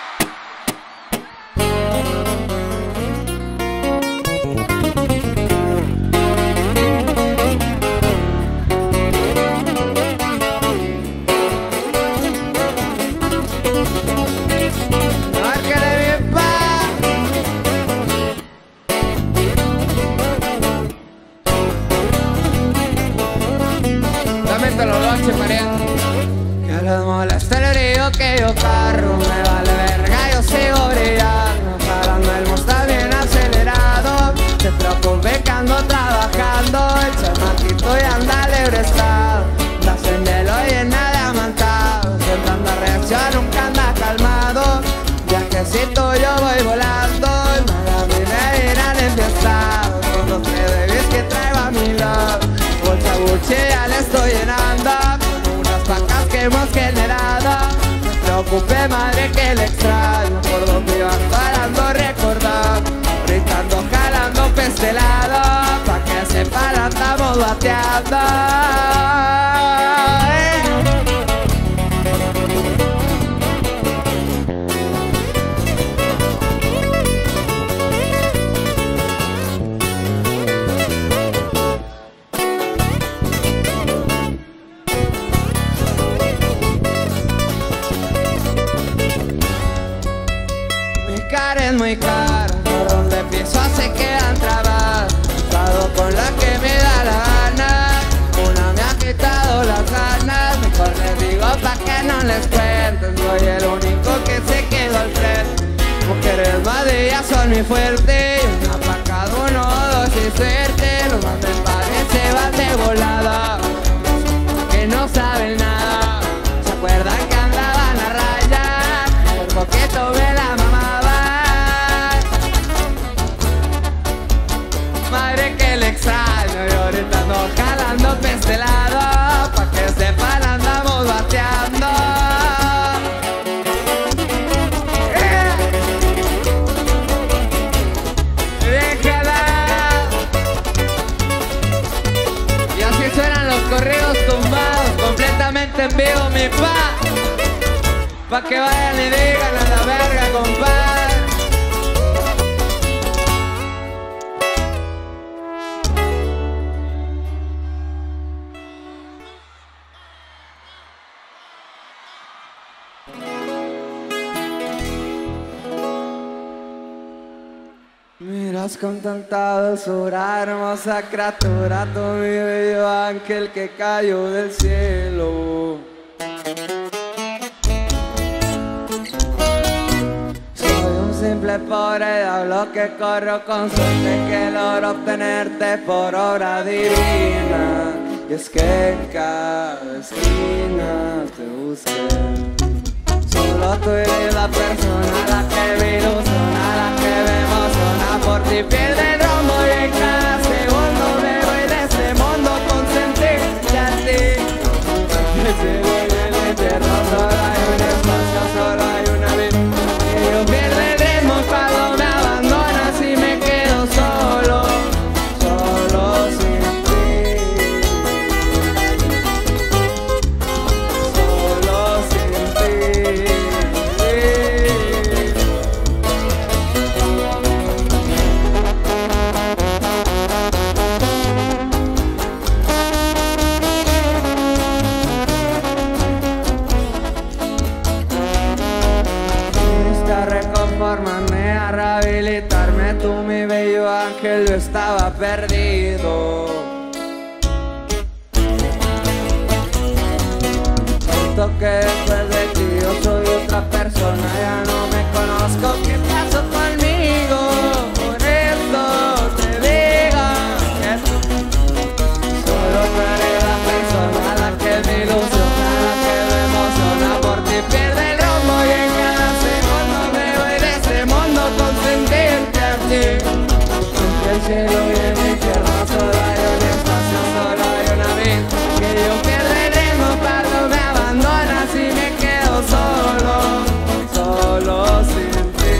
Márquele mi pa. Lamento los noches, pariente. Que les molesta el orillo que yo cargo, me va viajecito yo voy volando y Miami me irán enfiestados con los tres babies que traigo a mi lado. Bolsa Gucci ya le estoy llenando con unas pacas que hemos generado. No se preocupe madre que le extraño, por donde iba parando recordando. Ahorita ando jalando pestelado, pa' que sepan andamos bateando. eh. Es muy caro, por donde pienso se quedan trabas. Pago con la que me da la gana, una me ha quitado las ganas. Mejor les digo pa' que no les cuenten, soy el único que se quedó al frente. Mujeres más de ellas son mi fuerte, y una pa' cada uno, dos y suerte. Los más me se van de volada, que no saben nada. ¿Se acuerdan que andaban a raya? El coqueto me la mamaba. Madre que le extraño y ahorita ando jalando pestelado, pa' que sepan andamos bateando. ¡Eh! ¡Déjala! Y así suenan los corridos tumbados, completamente en vivo mi pa, pa' que vayan y digan a la verga compadre. Miras con tanta dulzura, hermosa criatura, tú mi bello ángel que cayó del cielo. Soy un simple pobre diablo que corro con suerte, que logro obtenerte por obra divina. Y es que en cada esquina te busqué. Solo tú eres la persona, la que me ilusiona, la que me emociona. Por ti pierde el rumbo y en cada segundo me voy de este mundo con sentirte a ti. En el cielo y en el infierno solo hay un espacio, solo hay una vida. Y yo pierdo el ritmo cuando me abandonas y me quedo solo, solo sin ti. Solo sin ti. Reconformarme, a rehabilitarme, tú mi bello ángel, yo estaba perdido. Siento que después de ti yo soy otra persona, ya no me conozco, ¿qué pasó conmigo? Por eso te digo que solo tú eres la persona, la que me ilusiona, la que me emociona. Por ti pierde el rumbo y en cada segundo me voy de este mundo con sentirte a ti. Entre el cielo y el infierno solo hay un espacio, solo hay una vida. Que yo pierdo el ritmo cuando me abandonas y me quedo solo, solo sin ti.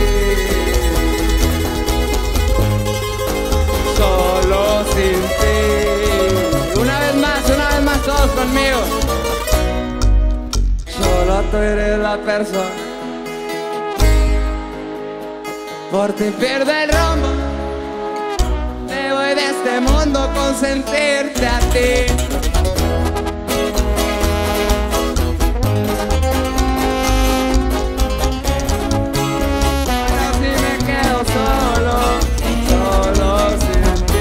Solo sin ti. Una vez más, una vez más todos conmigo. Solo tú eres la persona, por ti pierdo el rumbo, me voy de este mundo con sentirte a ti. Ahora sí me quedo solo, solo sin ti.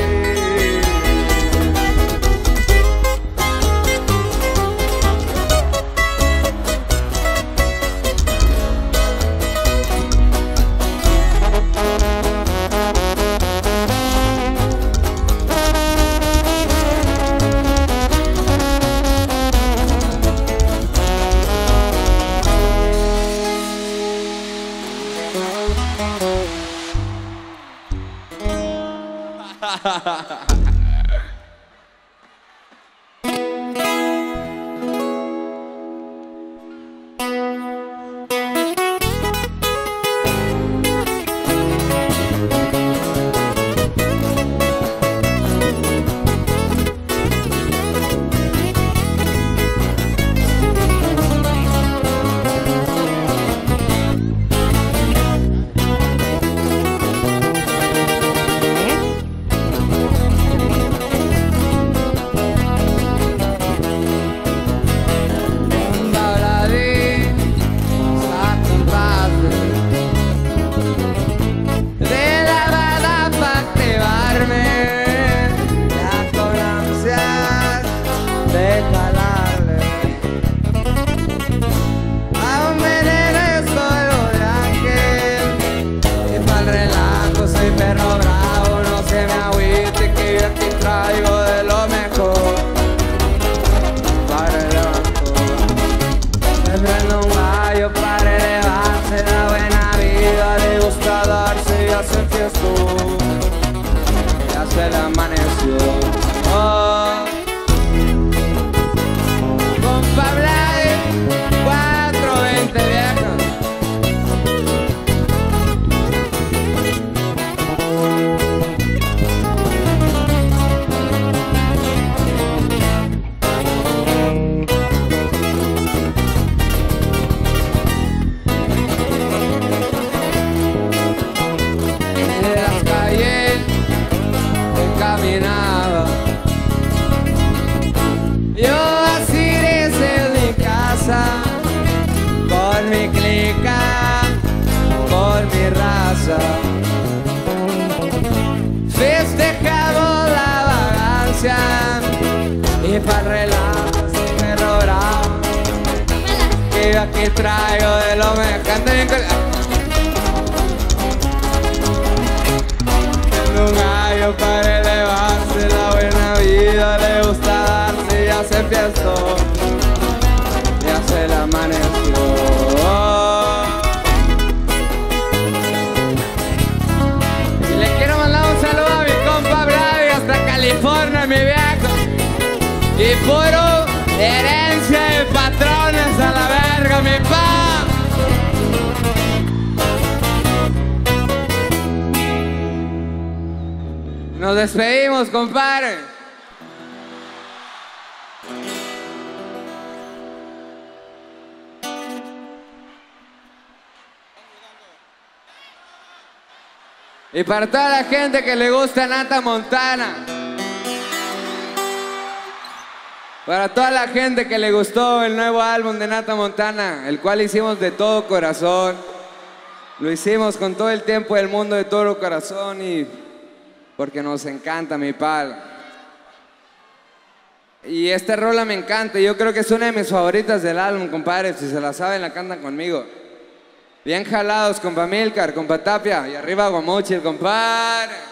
Festejamos la vagancia y para el relajo sin perro bravo, que yo aquí traigo de lo mejor. Canta bien con... Tengo un gallo para elevarse, la buena vida le gusta darse, ya se fiestó, ya se la amaneció. California, mi viejo, y puro herencia de patrones a la verga, mi pa. Nos despedimos, compadre. Y para toda la gente que le gusta Nata Montana, para toda la gente que le gustó el nuevo álbum de Nata Montana, el cual hicimos de todo corazón, lo hicimos con todo el tiempo del mundo, de todo corazón, y porque nos encanta, mi pal. Y esta rola me encanta, yo creo que es una de mis favoritas del álbum, compadre. Si se la saben, la cantan conmigo. Bien jalados, compa Milcar, compa Tapia, y arriba Guamuchil, compadre.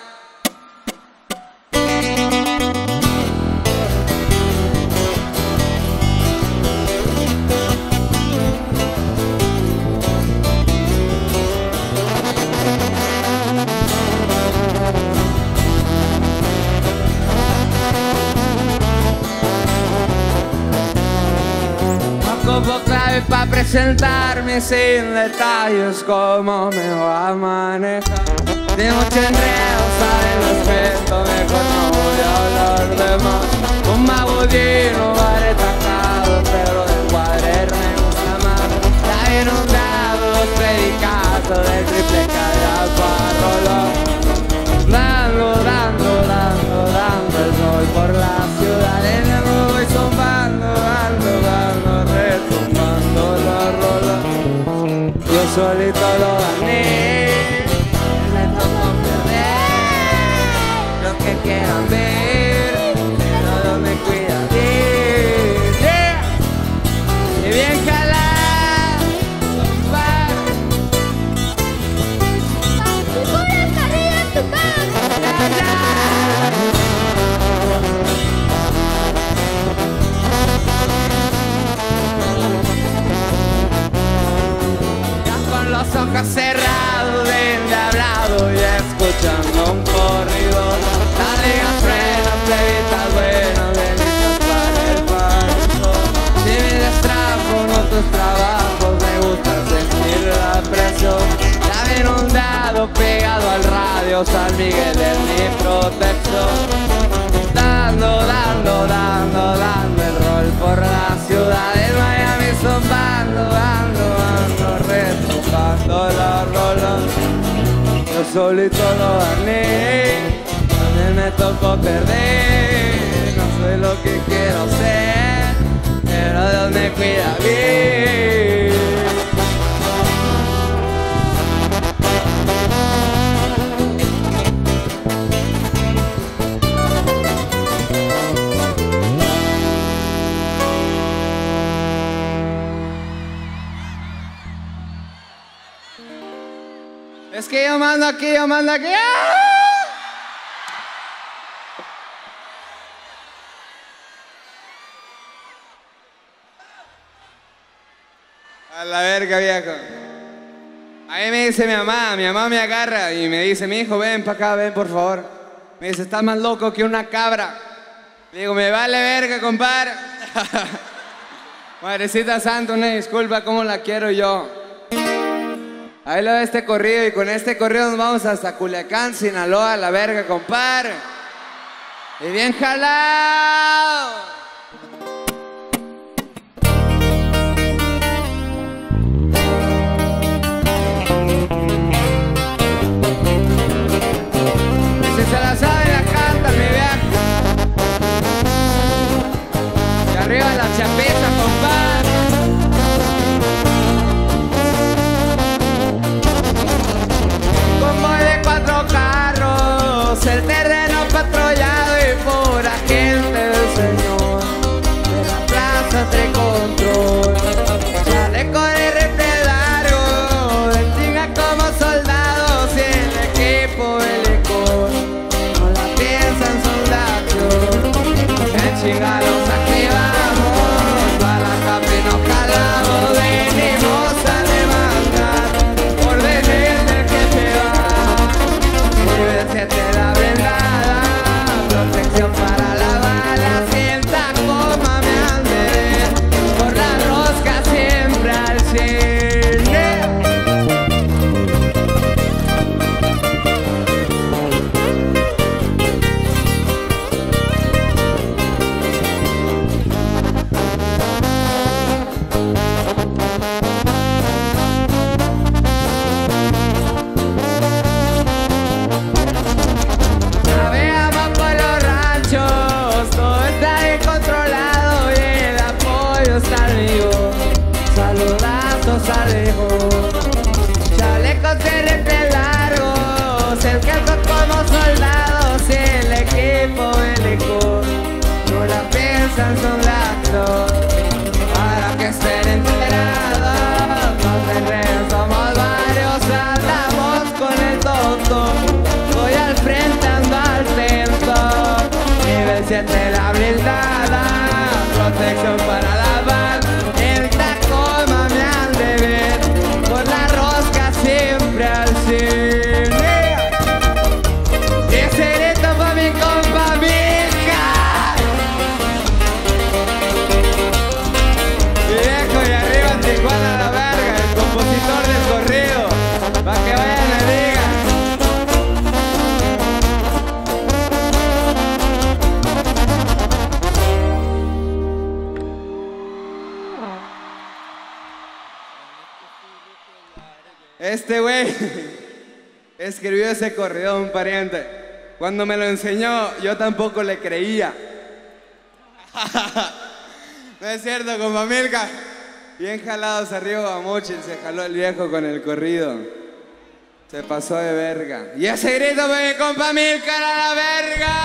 Como clave para presentarme sin detalles cómo me va a manejar. De mucho enredo, saben los gestos, mejor no voy a hablar de más. Un magudino va retacado, pero del cuaderno me gusta más. Está inundado los predicados del triple cara para rolar. Dando, dando, dando, dando el sol por la ciudad. En el nuevo voy zumbando, dando, dando, retumbando la rola. Yo solito lo gané, me tocó perder. Lo que quieran ver, pero no me cuidan bien. Yeah. Y bien jalada, compadre. ¡Figuras arriba en tu mano! Los ojos cerrados, bien de hablado y escuchando un corrido. yo pegado al radio, San Miguel es mi protección. Dando, dando, dando, dando el rol por la ciudad de Miami, zumbando, dando, dando, retumbando la rola. Yo solito lo gané, también me tocó perder. No soy lo que quiero ser, pero Dios me cuida bien. Es que yo mando aquí, yo mando aquí. ¡Ah! A la verga, viejo. Ahí me dice mi mamá, mi mamá me agarra y me dice, mi hijo, ven para acá, ven por favor. Me dice, estás más loco que una cabra. Le digo, me vale verga, compadre. Madrecita santa, una disculpa, ¿cómo la quiero yo? Ahí lo ve este corrido y con este corrido nos vamos hasta Culiacán, Sinaloa, la verga, compadre. Y bien jalado. Y si se la sabe, la canta, mi vieja. Y arriba la chapita, compadre. Convoy de cuatro carros, el terreno patrullado y pura gente del Señor. De la plaza te control, chaleco de rifle largo, ventinga como soldados y el equipo bélico. No la piensan soldados, en chingados aquí vamos, para la capi nos calamos, venimos a levantar órdenes del jefe va. Siete la blindada, protección para la bala, sienta coma me han de ver, por la rosca siempre al cine. Navegamos por los ranchos, todo está bien controlado y el apoyo está vivo. Saludazos al hijo, chalecos de rifle largos, el casco como soldados y el equipo bélico. No la piensan, son lactos, para que estén enterados. No se enreden, somos varios, andamos con el tonto. Voy al frente, ando al centro. Nivel siete la blindada, protección para la van. El Tacoma me han de ver, por la rosca siempre al cine. Y ese grito pa' mi compa Milka. Viejo, y arriba en Tijuana la verga, el compositor del corrido, pa' que vayan a liga. Este güey escribió ese corrido, un pariente. Cuando me lo enseñó, yo tampoco le creía. No es cierto, compa Milka. Bien jalados arriba a Mochil, se jaló el viejo con el corrido. Se pasó de verga. Y ese grito fue mi compa Milka, era la verga.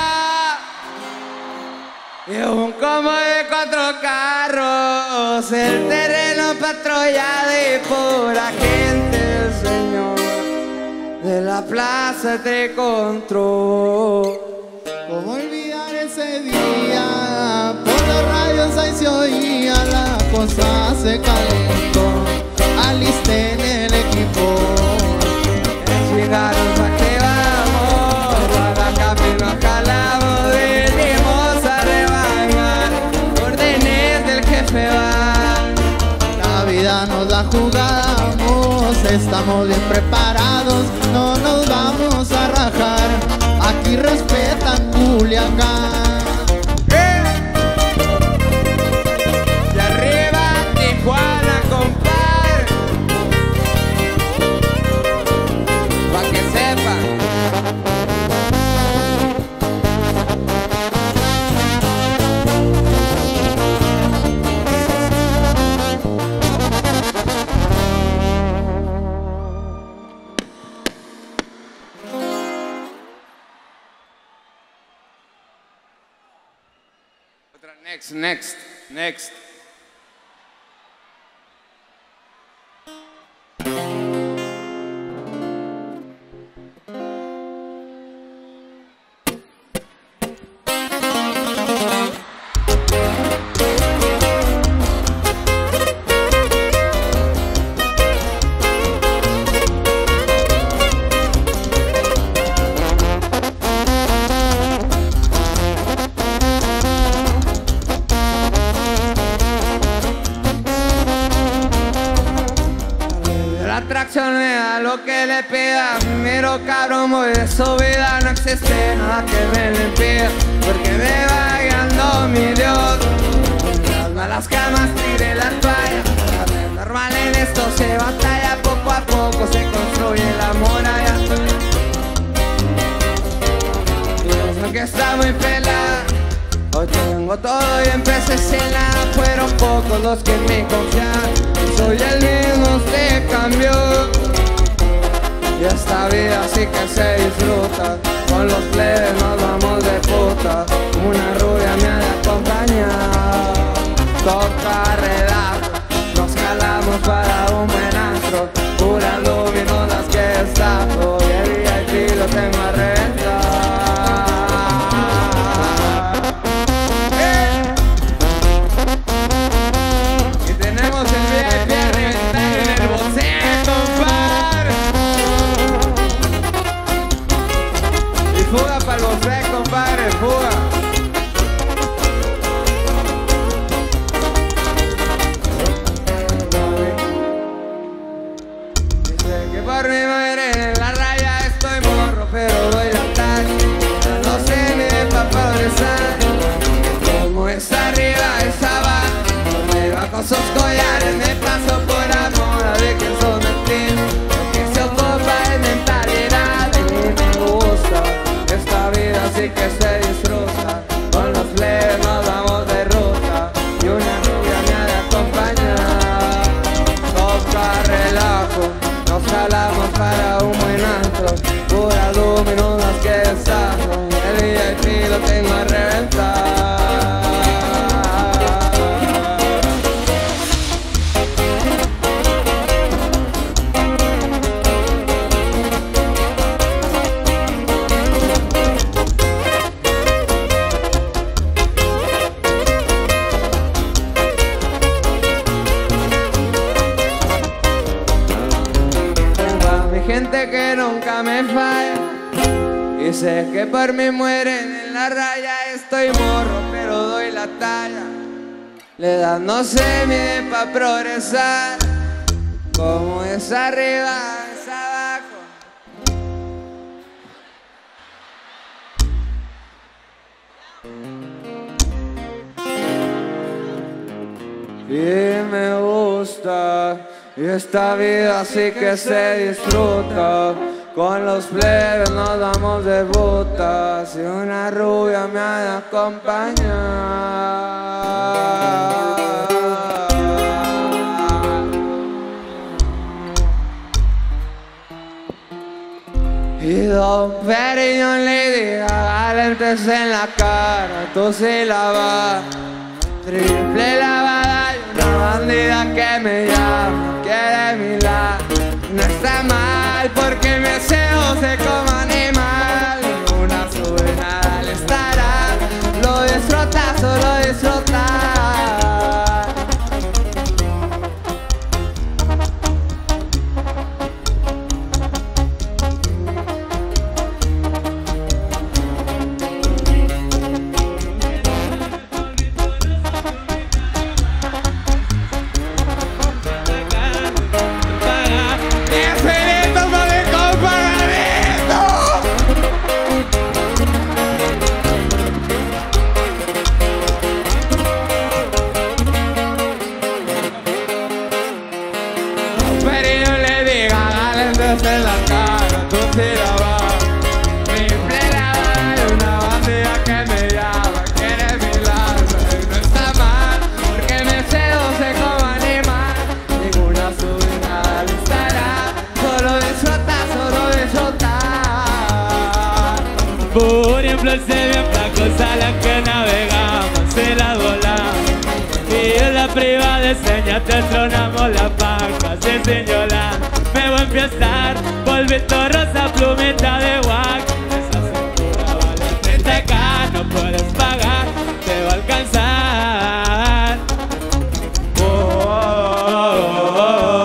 Y un combo de cuatro carros, el terreno patrullado y pura gente del Señor. De la plaza te control. ¿Cómo olvidar ese día? Por los radios ahí se oía, la cosa se calentó. Alisten el equipo. Chingados, ¿a qué vamos? A la capi nos jalamos, venimos a rebañar. Órdenes del jefe va. La vida nos la jugamos, estamos bien preparados, no nos vamos a rajar, aquí respetan Culiacán. ¡Eh! Y arriba Tijuana, compadre, pa' que sepan. Next, next, next. Atracción me da lo que le pida. Miro cabrón, voy de su vida. No existe nada que me lo impida, porque me va guiando mi Dios. Las malas camas tiré la toalla. Es normal en esto se batalla. Poco a poco se construye la muralla. Pienso que está muy pelada. Hoy tengo todo y empecé sin nada. Fueron pocos los que me confiaron. Soy el mismo, usted cambió. Y esta vida sí que se disfruta. Con los plebes nos vamos de puta. Una rubia me ha de acompañar. Toca relajo, nos jalamos para un buen astro. Puras luminosas que destaco. Y el V I P lo tengo a reventar. Fuga para los tres, compadre, fuga. Dice que por mi madre en la raya estoy morro, pero doy la talla. No sé ni de pa' progresar. Como es arriba, es abajo. Me bajo sus collares, me paso por amor a ver que son mentiras. Lo que se ocupa es mentalidad y me gusta. Esta vida sí que se disfruta. Con los plebes nos vamos de ruta. Y una rubia me ha de acompañar. Toca relajo, nos jalamos para un buen antro. Puras luminosas que deshago. El V I P lo tengo a reventar. Gente que nunca me falla. Y sé que por mí mueren en la raya. Estoy morro pero doy la talla. La edad no se mide pa' progresar. Como es arriba, es abajo. Y me gusta. Y esta vida sí que se disfruta. Con los plebes nos damos de botas. Y una rubia me ha de acompañar. Y Don Perignon le diga lentes en la cara, tú sí la vas. Triple lavada y una bandida que me llama, quiere mi lado. No está mal porque mi deseo se como animal. Una sube nada le estará, lo disfruta, solo disfruta. besos en la cara, tú sí la vas. Mi plena mano, una bandida que me llama, quiere mi alma y no está mal, porque me seduce como animal. Ninguna sube nada al Instagram, solo disfrutar, solo disfrutar. Por influencia bien flacos a la que navegamos y la volamos. Y en la privada de señas te tronamos la paja, sí señora. Me voy a empezar, polvito rosa, plumita de guac. Esa cintura vale treinta K, no puedes pagar, te va a alcanzar. Oh, oh, oh,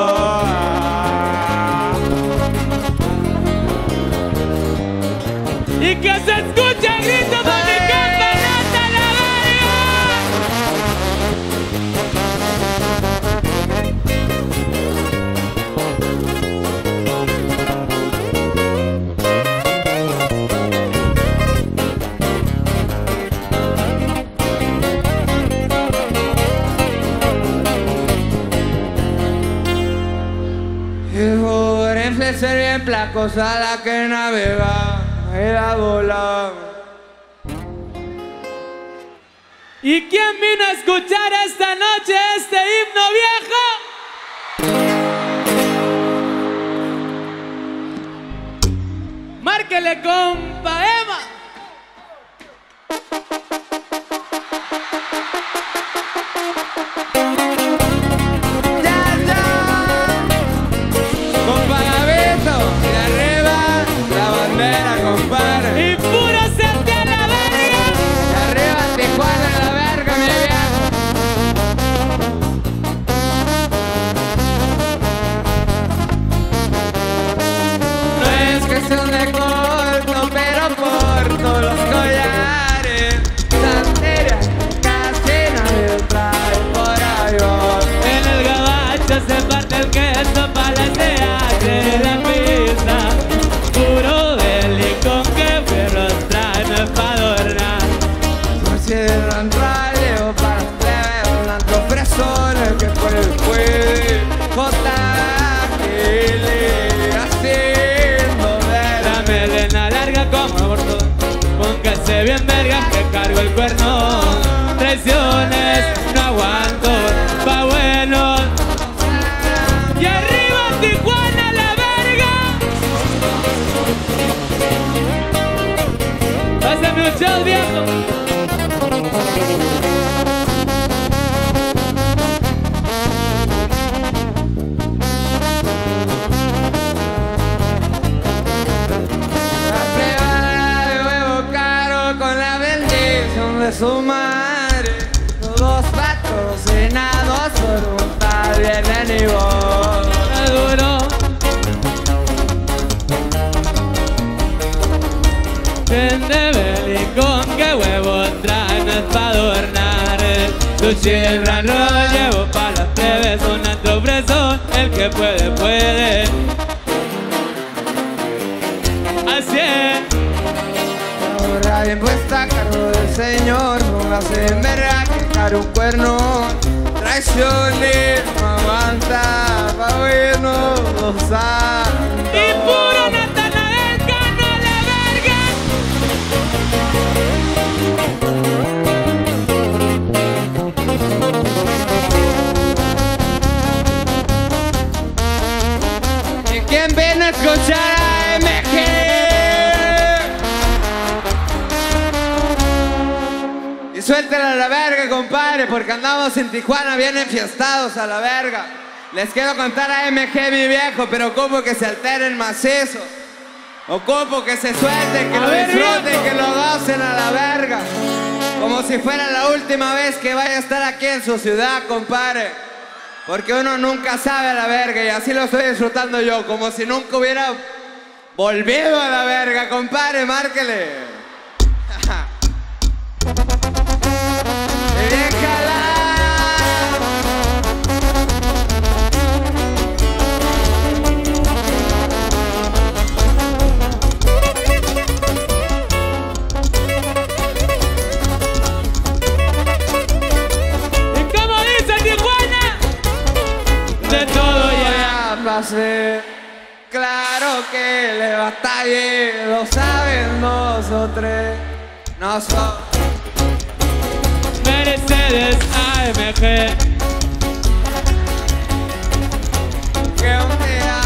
oh. Y que se escuche el grito de mi campanata la verga. Y por influencer bien placos a la que navega y la bola. ¿Y quién vino a escuchar esta noche este himno viejo? Márquele, compa Emma. Ya, ya. Compa Gavito, de arriba la bandera, compadre. Y puro sete a la verga. De arriba Tijuana, la verga, mi viejo. No es cuestión de corto, pero corto los collares. Santería, casi nadie trae por ahí. En el gabacho se parte el queso para la se hace la pista. Puro delicón que perros traen no es pa' adornar. Por si eran raleos para los plebes, blanco fresones que puede, puede. J G L haciendo ver la melena larga como aborto. Póngase bien verga que cargo el cuerno. Traiciones no aguanto, pa' bueno. Y arriba Tijuana la verga. Pásame un show viejo. La privada de huevo caro con la bendición de su madre. Todos patrocinados por un tal bien y vos. Duro. Vende belicón, que huevos trae, no es pa' adornar. Tu chirra no lo llevo pa' las plebes, un antro fresón, el que puede, puede. Así es. Ahora bien puesta a cargo del señor, póngase en verga que caro un cuerno. Traiciones no aguanta, pa' bueno gozar. Y puro Natanael Cano a la verga. ¿Y quién viene a escuchar a M G? Y suéltela a la verga, compadre, porque andamos en Tijuana bien enfiestados a la verga. Les quiero contar a M G, mi viejo, pero ocupo que se alteren macizo. Ocupo que se suelten, que lo disfruten, que lo gocen a la verga. Como si fuera la última vez que vaya a estar aquí en su ciudad, compadre. Porque uno nunca sabe a la verga y así lo estoy disfrutando yo, como si nunca hubiera volvido a la verga, compadre, márquele. De todo ya pasé, claro. Claro que le va a estar bien, lo saben dos o tres. No son Mercedes A M G. que un día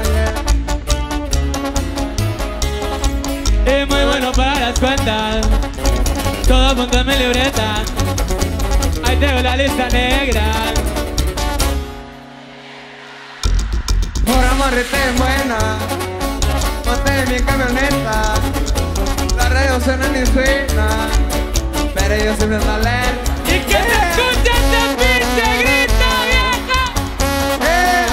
soñé. Es muy bueno para las cuentas. Todo apunta en mi libreta. Ahí tengo la lista negra. Por amor es buena, monté en mi camioneta. La radio suena ni suena, pero yo siempre ando alerta. Y que se escucha este pinche grito, vieja. Eh.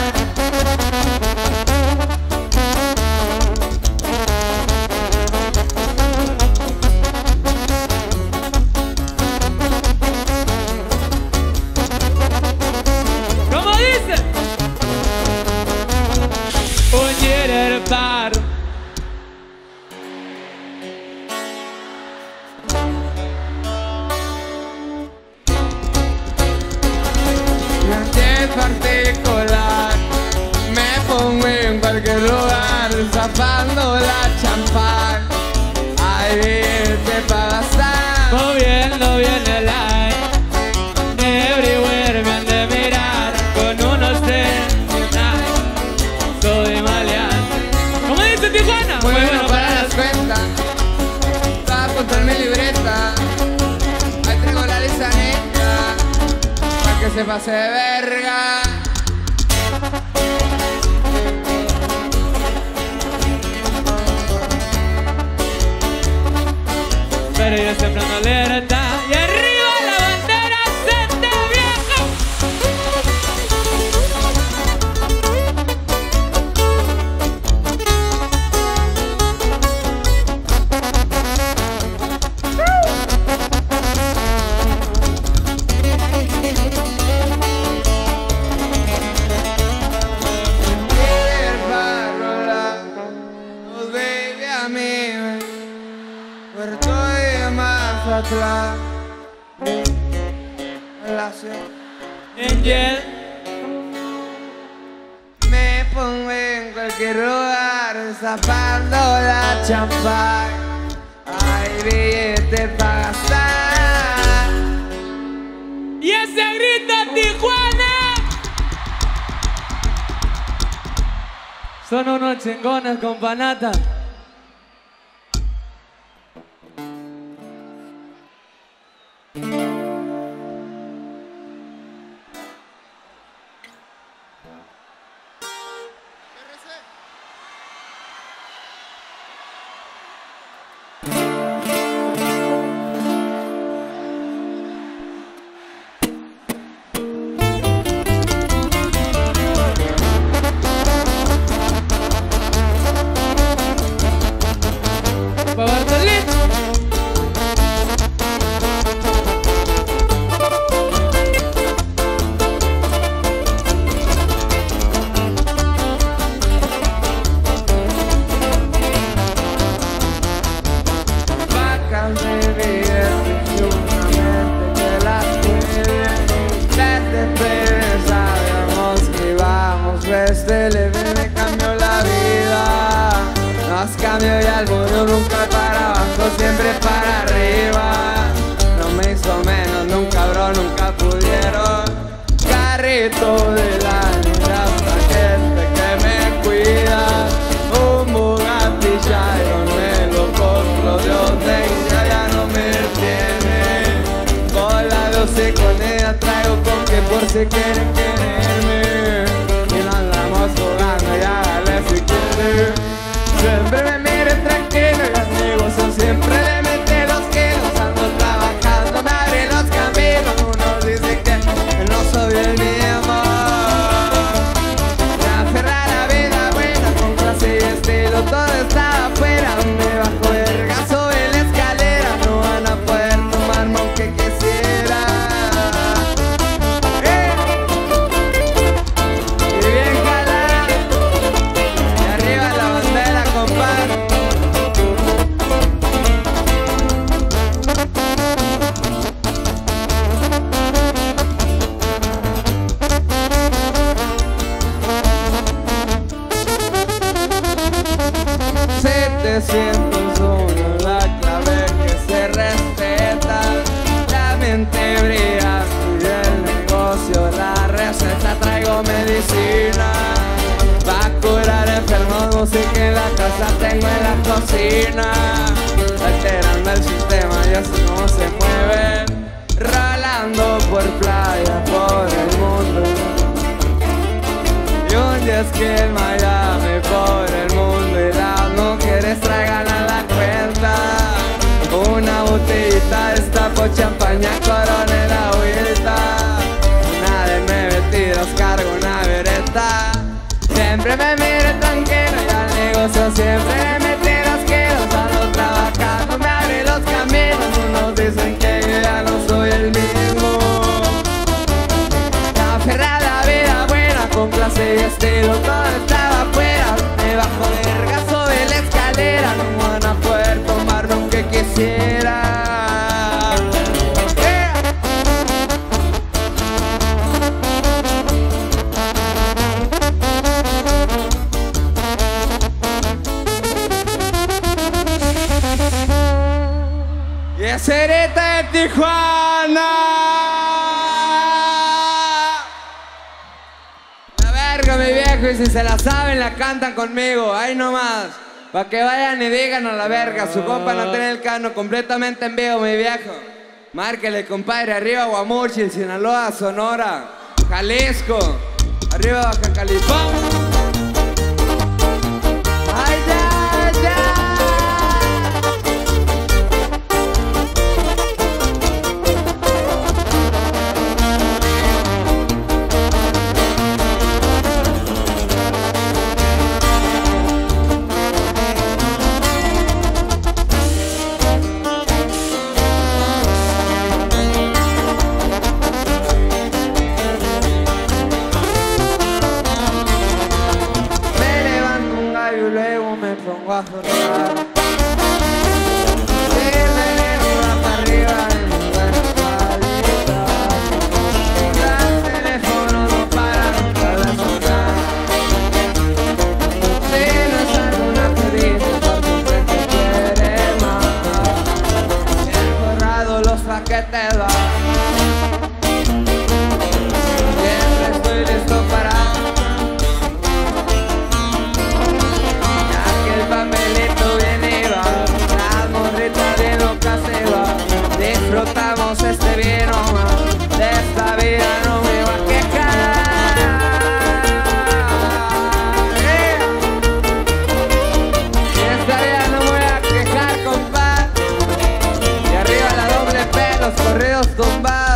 ¿Cómo dice? Un yerer bar. Y en particular me pongo en cualquier lugar zapando la champán. Ahí te pa' gastar. Moviendo bien el aire. Everywhere me han de mirar con unos de soy maleante. ¿Cómo dice Tijuana? Muy bueno para las cuentas. Estaba apuntando en mi libreta. Ahí traigo la lista negra para que se pase de verga. Pero yo siempre ando alerta. Y arriba la bandera santa vieja. Querer parola, pues baby a mí, Puerto de Mazatlán, la ciudad. Angel. Me pongo en cualquier lugar zapando la champán. Hay billete para gastar. Y ese grito Tijuana. Son unos chingones con panata. Pa' Bartolín. Vacas de billetes y una mente que las cuide. Desde plebe sabíamos que íbamos, este leve me cambió la vida. Nos cambió y al mundo nunca para abajo, siempre para arriba. No me hizo menos, nunca bro, nunca pudieron. Carrito del año, hasta gente que me cuida. Un Bugatti Chiron me lo compro de audiencia, ya no me tiene. Con la doce con ella traigo con que por si quieren quererme. Y no andamos jugando, ya dale si quieren. Siempre me miren tranquilo y los negocios siempre le meten los kilos. Ando trabajando, me abren los caminos. Unos dicen que no soy el mismo. Me aferra a la vida buena, con clase y estilo, todo está afuera. Me bajo del gaso en la escalera, no van a poder tomarme aunque quisiera. Eh. te siento solo, la clave que se respeta. La mente brilla y el negocio, la receta, traigo medicina va a curar enfermos, música en la casa, tengo en la cocina, alterando el sistema y así como se mueven, rolando por playa, por el mundo. Y un jet ski en Miami por el mundo y las mujeres traigan a la cuenta una botellita, destapo champaña, corona y la vuelta. Una de nueve tiros, cargo una vereta. Siempre me miro tranquilo y al negocio siempre le metí los kilos. Salgo trabajando, me abre los caminos. Unos dicen que yo ya no soy el mismo. La aferrada vida buena, con clase y estilo, todo estaba afuera. Me bajo verga, sobre la escalera, no van a poder tomar lo que quisiera. Cereta de Tijuana. La verga, mi viejo, y si se la saben la cantan conmigo, ahí nomás, pa' que vayan y digan a la verga, su compa no tiene el cano completamente en vivo, mi viejo. Márquele, compadre, arriba Guamúchil, Sinaloa, Sonora, Jalisco, arriba Baja California. Ay, ya, ya. Pongo a jornar. El veneno va para arriba en buenas palitas. Los teléfonos no paran nunca de sonar. Si no es alguna feliz, por siempre te quiere matar. He borrado los paquetes van. Siempre estoy listo para papelito bien iba, las morritas bien locas se va. Disfrutamos este vino más, de esta vida no me va a quejar. Yeah. De esta vida no me voy a quejar, compadre. Y arriba la doble P, los corridos tumbados.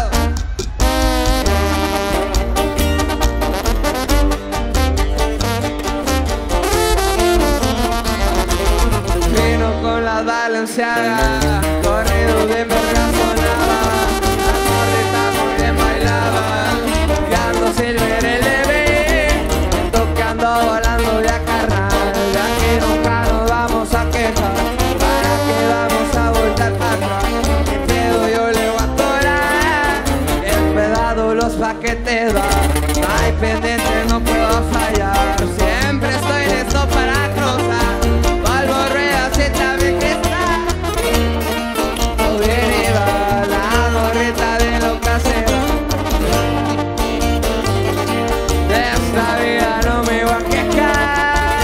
Con las Balenciaga, corrido bien verga sonaba, las morritas muy bien bailaban, Gando Silver L B, tocando, volando ya carnal, de aquí nunca nos vamos a quejar, para que vamos a voltar para atrás, que pedo yo le voy a atorar, bien pedado los paquetes va, ay pendiente no puedo fallar, siempre estoy listo para cruzar. También que está todo bien y va, la morrita de lo que se va. De esta vida no me voy a quejar.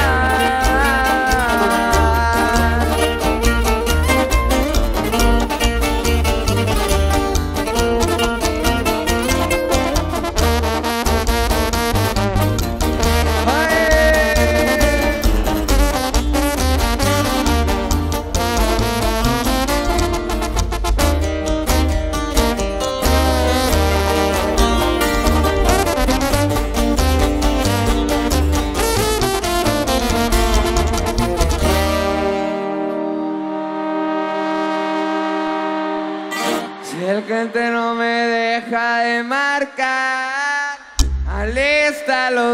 El cliente no me deja de marcar, alista los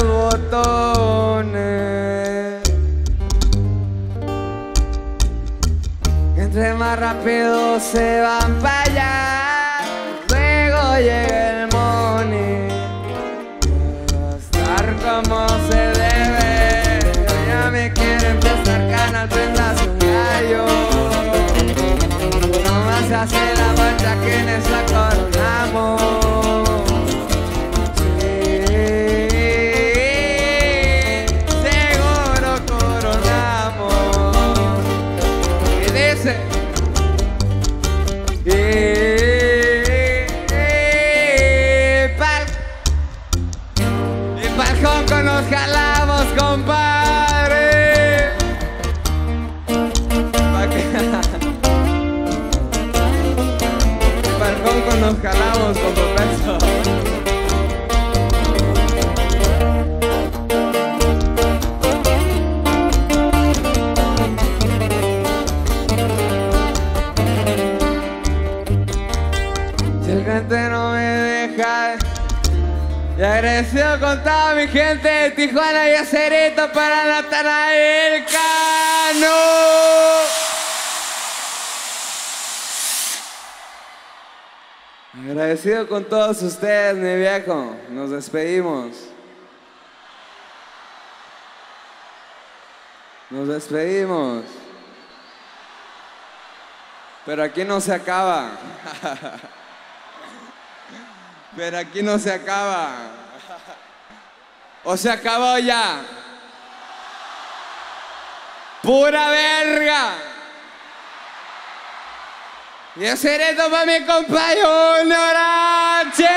botones. Entre más rápido se van para allá, luego llega el money. Estar como se debe, ya me quiere empezar Canal Tentacional. a quienes la coronamos. Nos jalamos, compadre. Balcón con nos jalamos, con peso. Si el gente no me deja. Y agradecido con toda mi gente de Tijuana y Acerito para Natanael Cano. Agradecido con todos ustedes, mi viejo. Nos despedimos. Nos despedimos. Pero aquí no se acaba. Pero aquí no se acaba. ¿O se acabó ya? ¡Pura verga! Y ese reto para mi compañero Norache.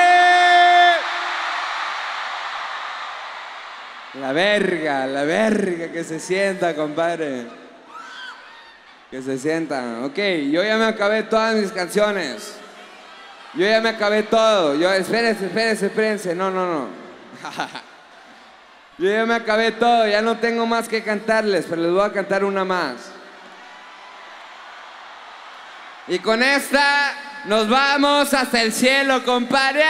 La verga, la verga, que se sienta, compadre. Que se sienta. Ok, yo ya me acabé todas mis canciones. Yo ya me acabé todo. Yo, espérense, espérense, espérense. No, no, no. Yo ya me acabé todo. Ya no tengo más que cantarles, pero les voy a cantar una más. Y con esta nos vamos hasta el cielo, compadre.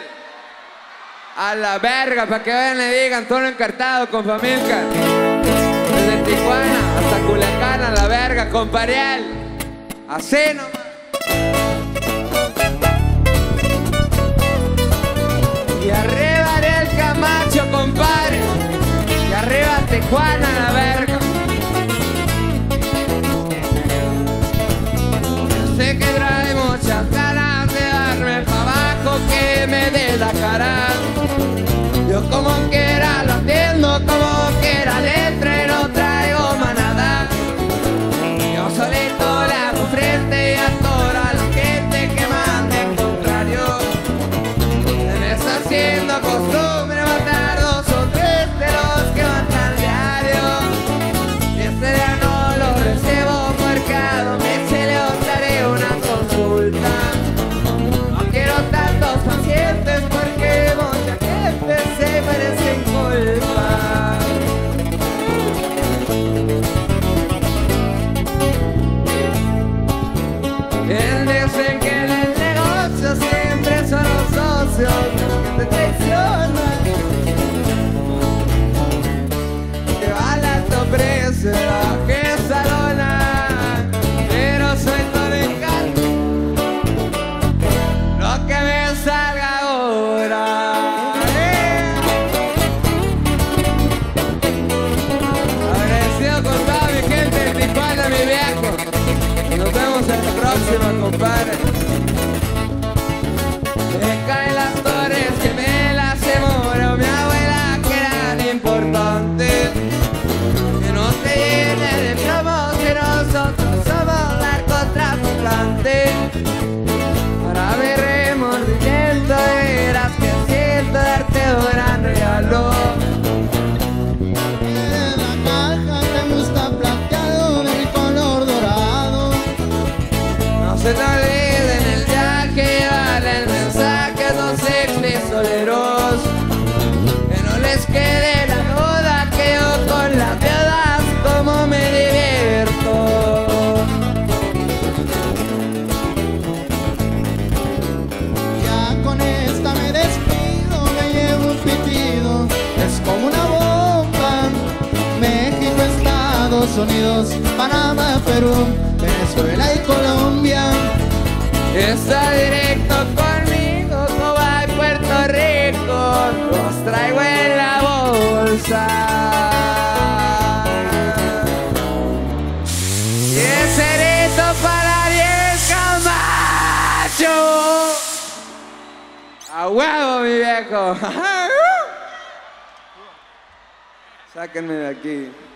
A la verga, para que vayan y le digan, Antonio Encartado con Familcar. Desde Tijuana hasta Culiacán, a la verga, compadre. Así nomás. Y arriba del Camacho, compadre. Y arriba Tijuana, la verga. Yo sé que trae muchas ganas de darme el trabajo que me dé la cara. Yo como quiera lo entiendo, como quiera le entre, no traigo manada. Yo solito le hago frente y a toda la gente que mande en contrario. Haciendo costumbre matar dos o tres de los que matan diario. Y este día no lo recibo porque a dos meses le daré una consulta. No quiero tantos pacientes porque mucha gente se merece culpa. Él dicen que en el negocio siempre son los socios te traicionan, que vale alto precio la que salona, pero soy todo encanto, lo que me salga ahora. eh. Agradecido con toda mi gente de Tijuana, mi viejo. Nos vemos en la próxima, compadre. Me caen las torres que me las se murió mi abuela, que eran importantes. Que no te llene de plomo, que nosotros somos narcotraficantes. Para mi remordimiento verás que siento darte un gran regalo. En la caja te gusta plateado de mi color dorado. No se te olviden el viaje, vale el mensaje a los ex pistoleros. Que no les quede la duda que yo con las viudas como me divierto. Ya con esta me despido, me llevo un pitido. Es como una bomba. México, Estados Unidos, Panamá, Perú, Venezuela y Colombia. Está directo conmigo, Cuba y Puerto Rico. Los traigo en la bolsa. Y ese reto para Ariel Camacho. viejo. Sáquenme de aquí.